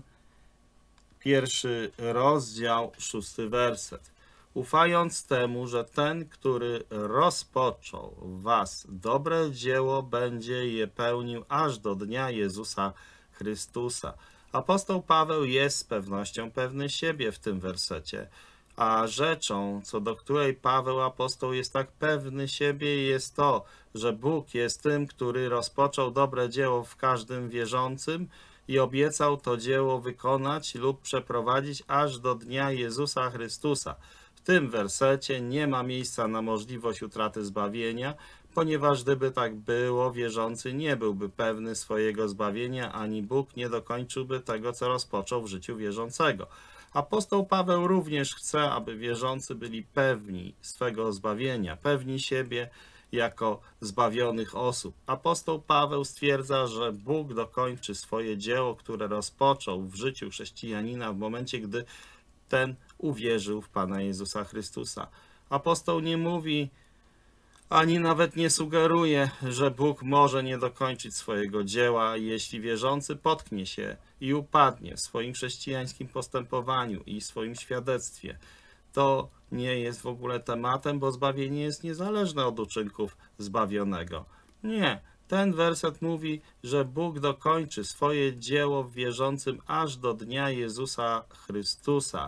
[SPEAKER 1] 1 rozdział, 6 werset. Ufając temu, że ten, który rozpoczął w was dobre dzieło, będzie je pełnił aż do dnia Jezusa Chrystusa. Apostoł Paweł jest z pewnością pewny siebie w tym wersecie, a rzeczą, co do której Paweł apostoł jest tak pewny siebie, jest to, że Bóg jest tym, który rozpoczął dobre dzieło w każdym wierzącym i obiecał to dzieło wykonać lub przeprowadzić aż do dnia Jezusa Chrystusa. W tym wersecie nie ma miejsca na możliwość utraty zbawienia, ponieważ gdyby tak było, wierzący nie byłby pewny swojego zbawienia, ani Bóg nie dokończyłby tego, co rozpoczął w życiu wierzącego. Apostoł Paweł również chce, aby wierzący byli pewni swego zbawienia, pewni siebie jako zbawionych osób. Apostoł Paweł stwierdza, że Bóg dokończy swoje dzieło, które rozpoczął w życiu chrześcijanina w momencie, gdy ten uwierzył w Pana Jezusa Chrystusa. Apostoł nie mówi, ani nawet nie sugeruje, że Bóg może nie dokończyć swojego dzieła, jeśli wierzący potknie się i upadnie w swoim chrześcijańskim postępowaniu i swoim świadectwie. To nie jest w ogóle tematem, bo zbawienie jest niezależne od uczynków zbawionego. Nie, ten werset mówi, że Bóg dokończy swoje dzieło w wierzącym aż do dnia Jezusa Chrystusa.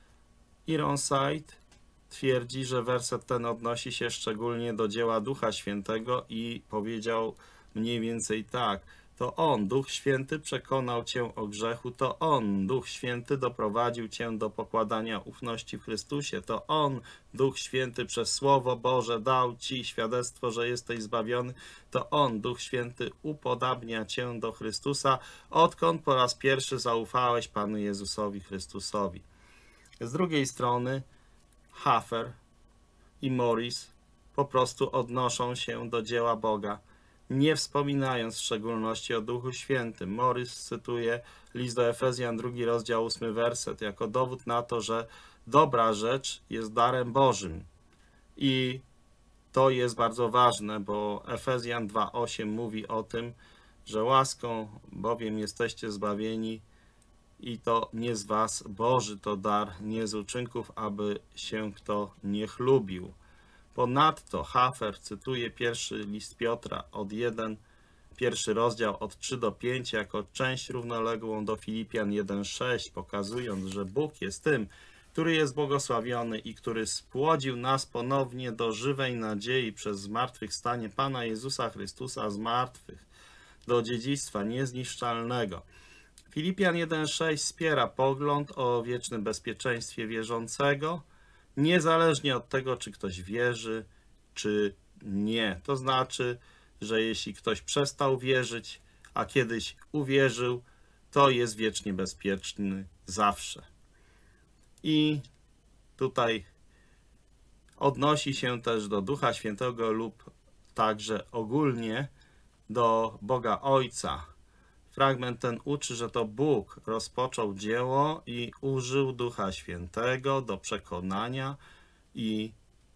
[SPEAKER 1] Ironside twierdzi, że werset ten odnosi się szczególnie do dzieła Ducha Świętego i powiedział mniej więcej tak: to On, Duch Święty, przekonał cię o grzechu, to On, Duch Święty, doprowadził cię do pokładania ufności w Chrystusie, to On, Duch Święty, przez Słowo Boże dał ci świadectwo, że jesteś zbawiony, to On, Duch Święty, upodabnia cię do Chrystusa, odkąd po raz pierwszy zaufałeś Panu Jezusowi Chrystusowi. Z drugiej strony Hafer i Morris po prostu odnoszą się do dzieła Boga, nie wspominając w szczególności o Duchu Świętym. Morris cytuje list do Efezjan, 2 rozdział, 8 werset, jako dowód na to, że dobra rzecz jest darem Bożym. I to jest bardzo ważne, bo Efezjan 2:8 mówi o tym, że łaską bowiem jesteście zbawieni i to nie z was, Boży to dar, nie z uczynków, aby się kto nie chlubił. Ponadto Hafer cytuje pierwszy list Piotra pierwszy rozdział od 3 do 5 jako część równoległą do Filipian 1:6, pokazując, że Bóg jest tym, który jest błogosławiony i który spłodził nas ponownie do żywej nadziei przez zmartwychwstanie Pana Jezusa Chrystusa z martwych, do dziedzictwa niezniszczalnego. Filipian 1:6 wspiera pogląd o wiecznym bezpieczeństwie wierzącego, niezależnie od tego, czy ktoś wierzy, czy nie. To znaczy, że jeśli ktoś przestał wierzyć, a kiedyś uwierzył, to jest wiecznie bezpieczny zawsze. I tutaj odnosi się też do Ducha Świętego lub także ogólnie do Boga Ojca. Fragment ten uczy, że to Bóg rozpoczął dzieło i użył Ducha Świętego do przekonania i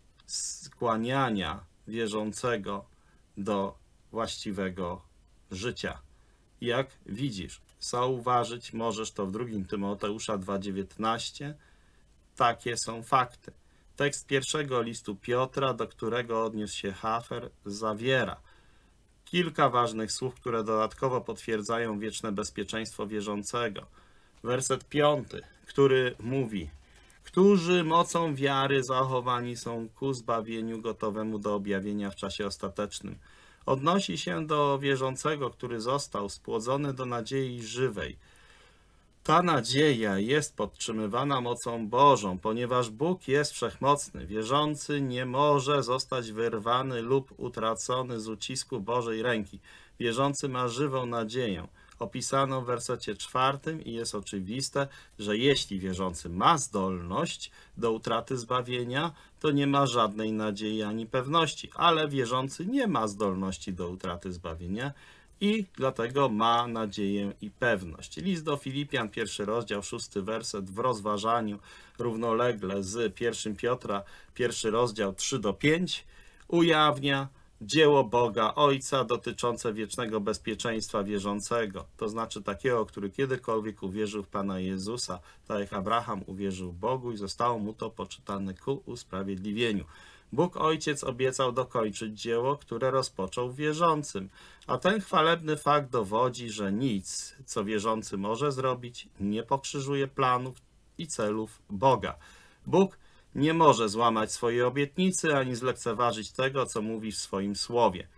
[SPEAKER 1] skłaniania wierzącego do właściwego życia. Jak widzisz, zauważyć możesz to w 2 Tymoteusza 2:19. Takie są fakty. Tekst pierwszego listu Piotra, do którego odniósł się Hafer, zawiera kilka ważnych słów, które dodatkowo potwierdzają wieczne bezpieczeństwo wierzącego. Werset 5, który mówi: którzy mocą wiary zachowani są ku zbawieniu gotowemu do objawienia w czasie ostatecznym. Odnosi się do wierzącego, który został spłodzony do nadziei żywej. Ta nadzieja jest podtrzymywana mocą Bożą, ponieważ Bóg jest wszechmocny. Wierzący nie może zostać wyrwany lub utracony z ucisku Bożej ręki. Wierzący ma żywą nadzieję, opisaną w wersecie 4 i jest oczywiste, że jeśli wierzący ma zdolność do utraty zbawienia, to nie ma żadnej nadziei ani pewności, ale wierzący nie ma zdolności do utraty zbawienia i dlatego ma nadzieję i pewność. List do Filipian, 1 rozdział, 6 werset w rozważaniu równolegle z 1 Piotra, 1 rozdział, 3 do 5 ujawnia dzieło Boga Ojca dotyczące wiecznego bezpieczeństwa wierzącego, to znaczy takiego, który kiedykolwiek uwierzył w Pana Jezusa, tak jak Abraham uwierzył Bogu i zostało mu to poczytane ku usprawiedliwieniu. Bóg Ojciec obiecał dokończyć dzieło, które rozpoczął w wierzącym, a ten chwalebny fakt dowodzi, że nic, co wierzący może zrobić, nie pokrzyżuje planów i celów Boga. Bóg nie może złamać swojej obietnicy, ani zlekceważyć tego, co mówi w swoim słowie.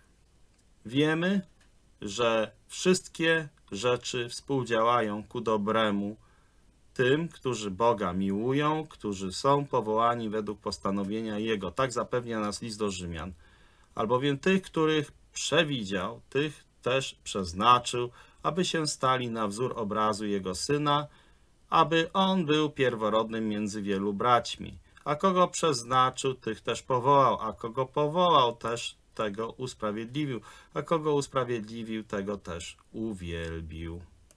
[SPEAKER 1] Wiemy, że wszystkie rzeczy współdziałają ku dobremu tym, którzy Boga miłują, którzy są powołani według postanowienia Jego. Tak zapewnia nas list do Rzymian. Albowiem tych, których przewidział, tych też przeznaczył, aby się stali na wzór obrazu Jego Syna, aby On był pierworodnym między wielu braćmi. A kogo przeznaczył, tych też powołał, a kogo powołał, też tego usprawiedliwił, a kogo usprawiedliwił, tego też uwielbił.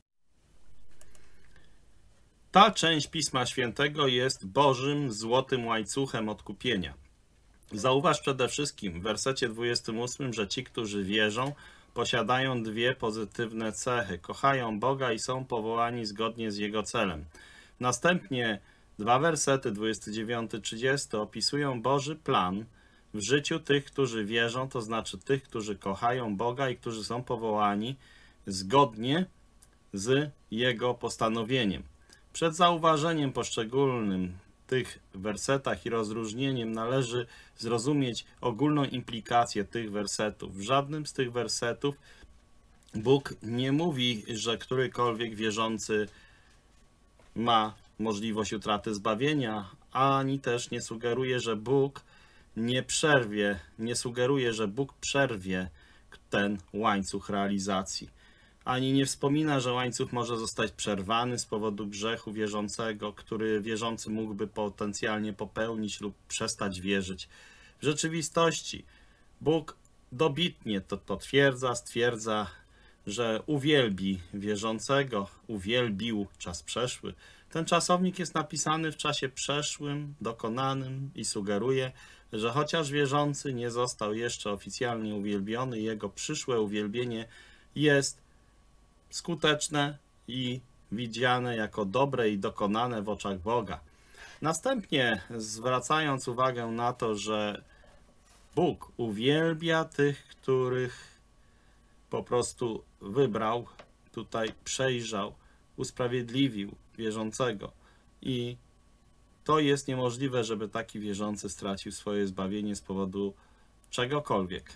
[SPEAKER 1] Ta część Pisma Świętego jest Bożym złotym łańcuchem odkupienia. Zauważ przede wszystkim w wersecie 28, że ci, którzy wierzą, posiadają dwie pozytywne cechy. Kochają Boga i są powołani zgodnie z Jego celem. Następnie dwa wersety, 29-30, opisują Boży plan w życiu tych, którzy wierzą, to znaczy tych, którzy kochają Boga i którzy są powołani zgodnie z Jego postanowieniem. Przed zauważeniem poszczególnym tych wersetach i rozróżnieniem należy zrozumieć ogólną implikację tych wersetów. W żadnym z tych wersetów Bóg nie mówi, że którykolwiek wierzący ma możliwość utraty zbawienia, ani też nie sugeruje, że Bóg nie sugeruje, że Bóg przerwie ten łańcuch realizacji. Ani nie wspomina, że łańcuch może zostać przerwany z powodu grzechu wierzącego, który wierzący mógłby potencjalnie popełnić lub przestać wierzyć. W rzeczywistości Bóg dobitnie to potwierdza, stwierdza, że uwielbi wierzącego, uwielbił czas przeszły. Ten czasownik jest napisany w czasie przeszłym, dokonanym i sugeruje, że chociaż wierzący nie został jeszcze oficjalnie uwielbiony, jego przyszłe uwielbienie jest skuteczne i widziane jako dobre i dokonane w oczach Boga. Następnie, zwracając uwagę na to, że Bóg uwielbia tych, których po prostu wybrał, tutaj przejrzał, usprawiedliwił wierzącego i to jest niemożliwe, żeby taki wierzący stracił swoje zbawienie z powodu czegokolwiek.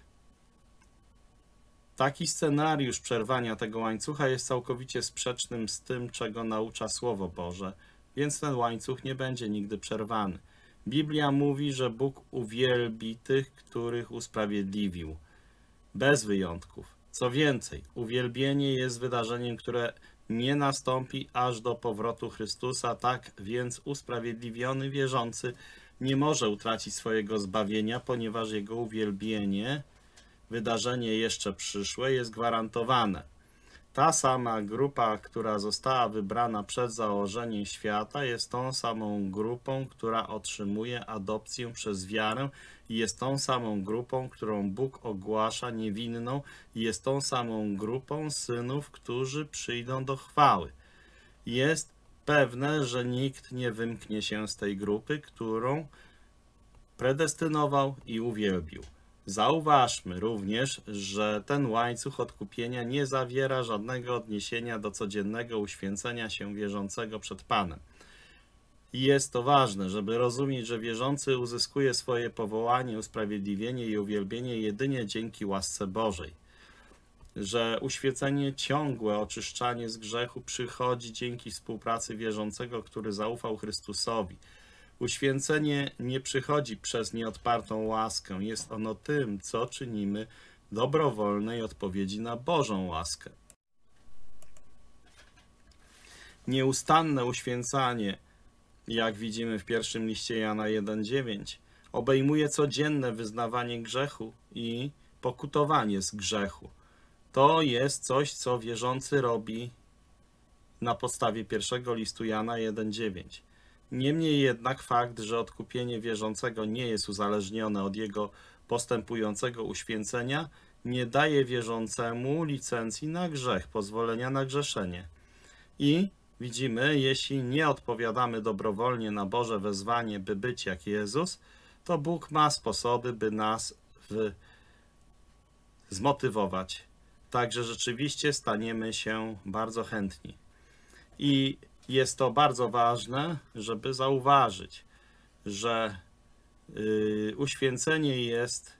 [SPEAKER 1] Taki scenariusz przerwania tego łańcucha jest całkowicie sprzecznym z tym, czego naucza Słowo Boże, więc ten łańcuch nie będzie nigdy przerwany. Biblia mówi, że Bóg uwielbi tych, których usprawiedliwił, bez wyjątków. Co więcej, uwielbienie jest wydarzeniem, które nie nastąpi aż do powrotu Chrystusa, tak więc usprawiedliwiony wierzący nie może utracić swojego zbawienia, ponieważ jego uwielbienie, wydarzenie jeszcze przyszłe, jest gwarantowane. Ta sama grupa, która została wybrana przed założeniem świata, jest tą samą grupą, która otrzymuje adopcję przez wiarę i jest tą samą grupą, którą Bóg ogłasza niewinną i jest tą samą grupą synów, którzy przyjdą do chwały. Jest pewne, że nikt nie wymknie się z tej grupy, którą predestynował i uwielbił. Zauważmy również, że ten łańcuch odkupienia nie zawiera żadnego odniesienia do codziennego uświęcenia się wierzącego przed Panem. I jest to ważne, żeby rozumieć, że wierzący uzyskuje swoje powołanie, usprawiedliwienie i uwielbienie jedynie dzięki łasce Bożej. Że uświęcenie ciągłe, oczyszczanie z grzechu przychodzi dzięki współpracy wierzącego, który zaufał Chrystusowi. Uświęcenie nie przychodzi przez nieodpartą łaskę. Jest ono tym, co czynimy dobrowolnej odpowiedzi na Bożą łaskę. Nieustanne uświęcanie, jak widzimy w pierwszym liście Jana 1,9, obejmuje codzienne wyznawanie grzechu i pokutowanie z grzechu. To jest coś, co wierzący robi na podstawie pierwszego listu Jana 1,9. Niemniej jednak fakt, że odkupienie wierzącego nie jest uzależnione od jego postępującego uświęcenia, nie daje wierzącemu licencji na grzech, pozwolenia na grzeszenie. I widzimy, jeśli nie odpowiadamy dobrowolnie na Boże wezwanie, by być jak Jezus, to Bóg ma sposoby, by nas zmotywować. Także rzeczywiście staniemy się bardzo chętni. I jest to bardzo ważne, żeby zauważyć, że uświęcenie jest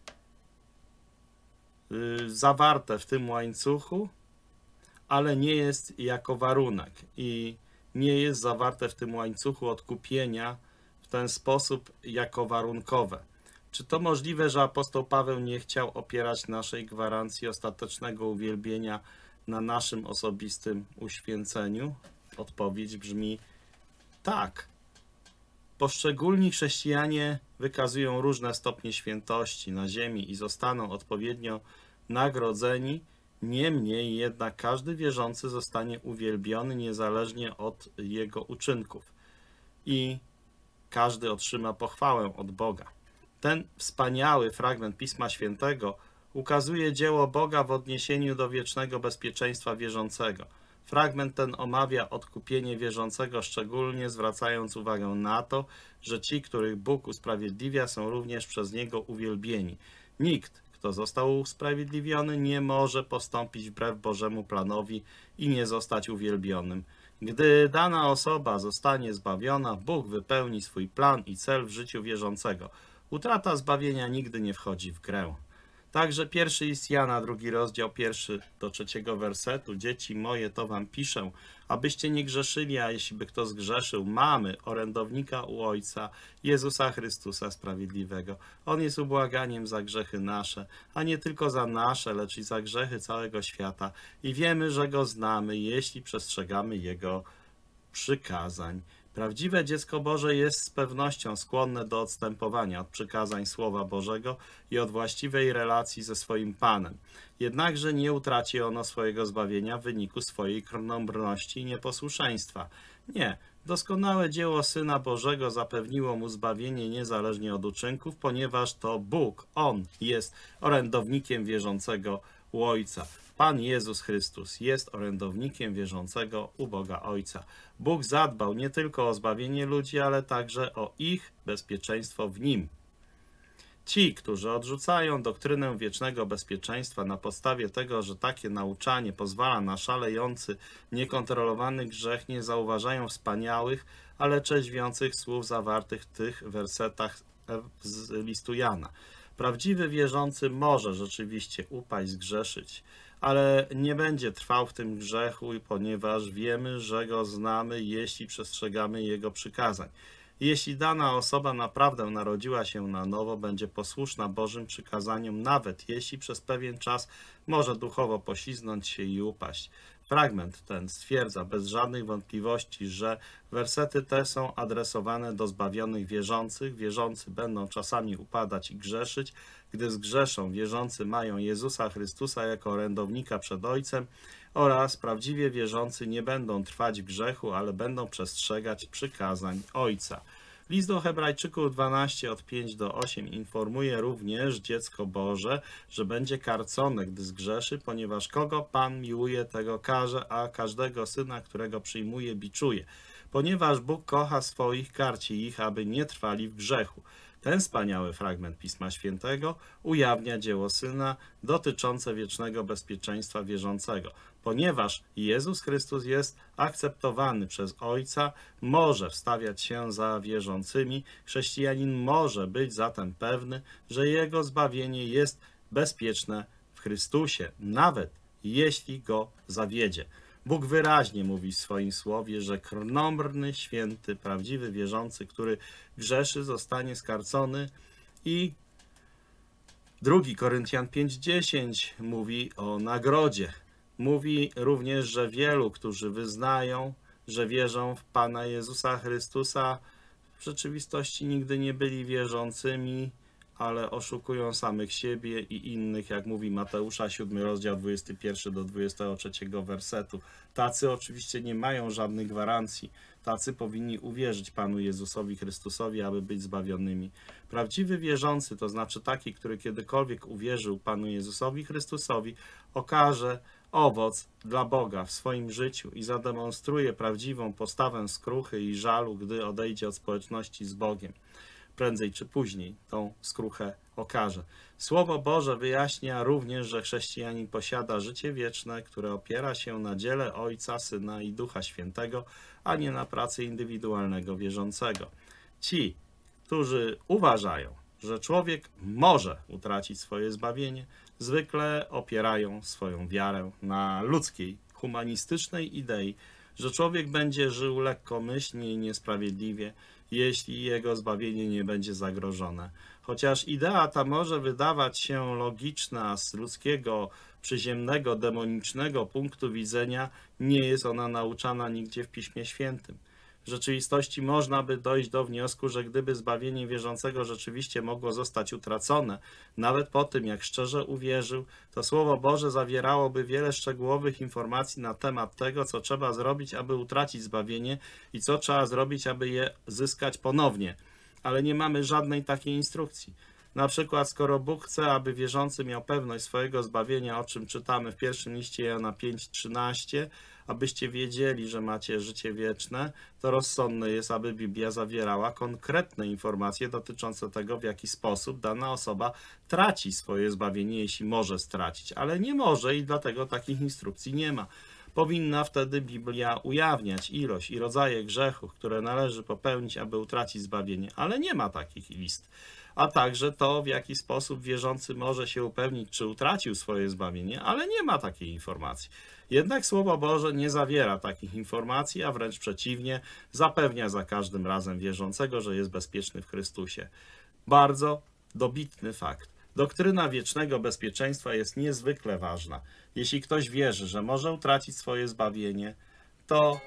[SPEAKER 1] zawarte w tym łańcuchu, ale nie jest jako warunek i nie jest zawarte w tym łańcuchu odkupienia w ten sposób jako warunkowe. Czy to możliwe, że apostoł Paweł nie chciał opierać naszej gwarancji ostatecznego uwielbienia na naszym osobistym uświęceniu? Odpowiedź brzmi tak. Poszczególni chrześcijanie wykazują różne stopnie świętości na ziemi i zostaną odpowiednio nagrodzeni, niemniej jednak każdy wierzący zostanie uwielbiony niezależnie od jego uczynków i każdy otrzyma pochwałę od Boga. Ten wspaniały fragment Pisma Świętego ukazuje dzieło Boga w odniesieniu do wiecznego bezpieczeństwa wierzącego. Fragment ten omawia odkupienie wierzącego, szczególnie zwracając uwagę na to, że ci, których Bóg usprawiedliwia, są również przez Niego uwielbieni. Nikt, kto został usprawiedliwiony, nie może postąpić wbrew Bożemu planowi i nie zostać uwielbionym. Gdy dana osoba zostanie zbawiona, Bóg wypełni swój plan i cel w życiu wierzącego. Utrata zbawienia nigdy nie wchodzi w grę. Także pierwszy list Jana, 2 rozdział, 1 do 3 wersetu. Dzieci moje, to wam piszę, abyście nie grzeszyli, a jeśli by kto zgrzeszył, mamy orędownika u Ojca, Jezusa Chrystusa Sprawiedliwego. On jest ubłaganiem za grzechy nasze, a nie tylko za nasze, lecz i za grzechy całego świata. I wiemy, że Go znamy, jeśli przestrzegamy Jego przykazań. Prawdziwe dziecko Boże jest z pewnością skłonne do odstępowania od przykazań Słowa Bożego i od właściwej relacji ze swoim Panem. Jednakże nie utraci ono swojego zbawienia w wyniku swojej krnąbrności i nieposłuszeństwa. Nie, Doskonałe dzieło Syna Bożego zapewniło mu zbawienie niezależnie od uczynków, ponieważ to Bóg, On jest orędownikiem wierzącego u Ojca. Pan Jezus Chrystus jest orędownikiem wierzącego u Boga Ojca. Bóg zadbał nie tylko o zbawienie ludzi, ale także o ich bezpieczeństwo w Nim. Ci, którzy odrzucają doktrynę wiecznego bezpieczeństwa na podstawie tego, że takie nauczanie pozwala na szalejący, niekontrolowany grzech, nie zauważają wspaniałych, ale trzeźwiących słów zawartych w tych wersetach z listu Jana. Prawdziwy wierzący może rzeczywiście upaść, zgrzeszyć, ale nie będzie trwał w tym grzechu, ponieważ wiemy, że go znamy, jeśli przestrzegamy jego przykazań. Jeśli dana osoba naprawdę narodziła się na nowo, będzie posłuszna Bożym przykazaniom, nawet jeśli przez pewien czas może duchowo poślizgnąć się i upaść. Fragment ten stwierdza bez żadnej wątpliwości, że wersety te są adresowane do zbawionych wierzących. Wierzący będą czasami upadać i grzeszyć. Gdy zgrzeszą, wierzący mają Jezusa Chrystusa jako orędownika przed Ojcem oraz prawdziwie wierzący nie będą trwać w grzechu, ale będą przestrzegać przykazań Ojca. List do Hebrajczyków 12 od 5 do 8 informuje również dziecko Boże, że będzie karcone, gdy zgrzeszy, ponieważ kogo Pan miłuje, tego karze, a każdego syna, którego przyjmuje, biczuje. Ponieważ Bóg kocha swoich, karci ich, aby nie trwali w grzechu. Ten wspaniały fragment Pisma Świętego ujawnia dzieło Syna dotyczące wiecznego bezpieczeństwa wierzącego. Ponieważ Jezus Chrystus jest akceptowany przez Ojca, może wstawiać się za wierzącymi, chrześcijanin może być zatem pewny, że jego zbawienie jest bezpieczne w Chrystusie, nawet jeśli go zawiedzie. Bóg wyraźnie mówi w swoim słowie, że krnąbrny, święty, prawdziwy wierzący, który grzeszy, zostanie skarcony, i 2 Koryntian 5:10 mówi o nagrodzie. Mówi również, że wielu, którzy wyznają, że wierzą w Pana Jezusa Chrystusa, w rzeczywistości nigdy nie byli wierzącymi, ale oszukują samych siebie i innych, jak mówi Mateusza 7 rozdział 21 do 23 wersetu. Tacy oczywiście nie mają żadnych gwarancji. Tacy powinni uwierzyć Panu Jezusowi Chrystusowi, aby być zbawionymi. Prawdziwy wierzący, to znaczy taki, który kiedykolwiek uwierzył Panu Jezusowi Chrystusowi, okaże owoc dla Boga w swoim życiu i zademonstruje prawdziwą postawę skruchy i żalu, gdy odejdzie od społeczności z Bogiem. Prędzej czy później tą skruchę okaże. Słowo Boże wyjaśnia również, że chrześcijanin posiada życie wieczne, które opiera się na dziele Ojca, Syna i Ducha Świętego, a nie na pracy indywidualnego wierzącego. Ci, którzy uważają, że człowiek może utracić swoje zbawienie, zwykle opierają swoją wiarę na ludzkiej, humanistycznej idei, że człowiek będzie żył lekkomyślnie i niesprawiedliwie, jeśli jego zbawienie nie będzie zagrożone. Chociaż idea ta może wydawać się logiczna z ludzkiego, przyziemnego, demonicznego punktu widzenia, nie jest ona nauczana nigdzie w Piśmie Świętym. W rzeczywistości można by dojść do wniosku, że gdyby zbawienie wierzącego rzeczywiście mogło zostać utracone, nawet po tym, jak szczerze uwierzył, to Słowo Boże zawierałoby wiele szczegółowych informacji na temat tego, co trzeba zrobić, aby utracić zbawienie i co trzeba zrobić, aby je zyskać ponownie. Ale nie mamy żadnej takiej instrukcji. Na przykład, skoro Bóg chce, aby wierzący miał pewność swojego zbawienia, o czym czytamy w pierwszym liście Jana 5:13, abyście wiedzieli, że macie życie wieczne, to rozsądne jest, aby Biblia zawierała konkretne informacje dotyczące tego, w jaki sposób dana osoba traci swoje zbawienie, jeśli może stracić, ale nie może i dlatego takich instrukcji nie ma. Powinna wtedy Biblia ujawniać ilość i rodzaje grzechów, które należy popełnić, aby utracić zbawienie, ale nie ma takich list. A także to, w jaki sposób wierzący może się upewnić, czy utracił swoje zbawienie, ale nie ma takiej informacji. Jednak Słowo Boże nie zawiera takich informacji, a wręcz przeciwnie, zapewnia za każdym razem wierzącego, że jest bezpieczny w Chrystusie. Bardzo dobitny fakt. Doktryna wiecznego bezpieczeństwa jest niezwykle ważna. Jeśli ktoś wierzy, że może utracić swoje zbawienie, to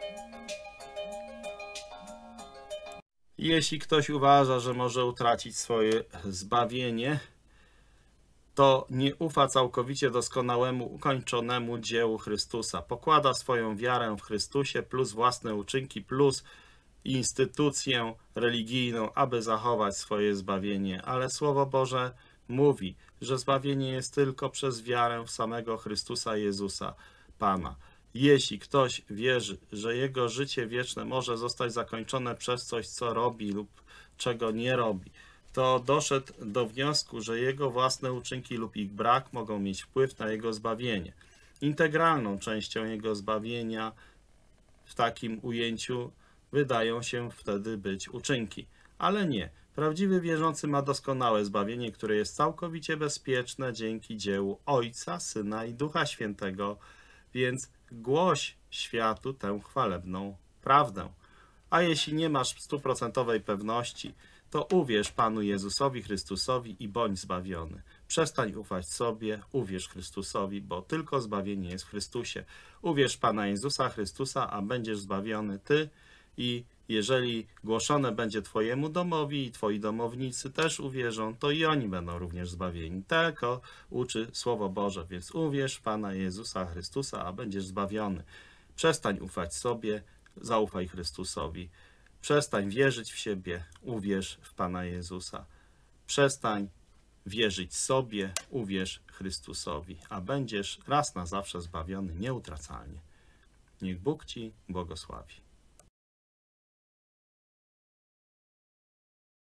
[SPEAKER 1] jeśli ktoś uważa, że może utracić swoje zbawienie, to nie ufa całkowicie doskonałemu, ukończonemu dziełu Chrystusa. Pokłada swoją wiarę w Chrystusie plus własne uczynki plus instytucję religijną, aby zachować swoje zbawienie, ale Słowo Boże mówi, że zbawienie jest tylko przez wiarę w samego Chrystusa Jezusa, Pana. Jeśli ktoś wierzy, że jego życie wieczne może zostać zakończone przez coś, co robi lub czego nie robi, to doszedł do wniosku, że jego własne uczynki lub ich brak mogą mieć wpływ na jego zbawienie. Integralną częścią jego zbawienia w takim ujęciu wydają się wtedy być uczynki. Ale nie. Prawdziwy wierzący ma doskonałe zbawienie, które jest całkowicie bezpieczne dzięki dziełu Ojca, Syna i Ducha Świętego, więc głoś światu tę chwalebną prawdę. A jeśli nie masz 100% pewności, to uwierz Panu Jezusowi Chrystusowi i bądź zbawiony. Przestań ufać sobie, uwierz Chrystusowi, bo tylko zbawienie jest w Chrystusie. Uwierz Pana Jezusa Chrystusa, a będziesz zbawiony ty i jeżeli głoszone będzie Twojemu domowi i Twoi domownicy też uwierzą, to i oni będą również zbawieni. Tylko uczy Słowo Boże, więc uwierz Pana Jezusa Chrystusa, a będziesz zbawiony. Przestań ufać sobie, zaufaj Chrystusowi. Przestań wierzyć w siebie, uwierz w Pana Jezusa. Przestań wierzyć sobie, uwierz Chrystusowi, a będziesz raz na zawsze zbawiony nieutracalnie. Niech Bóg Ci błogosławi.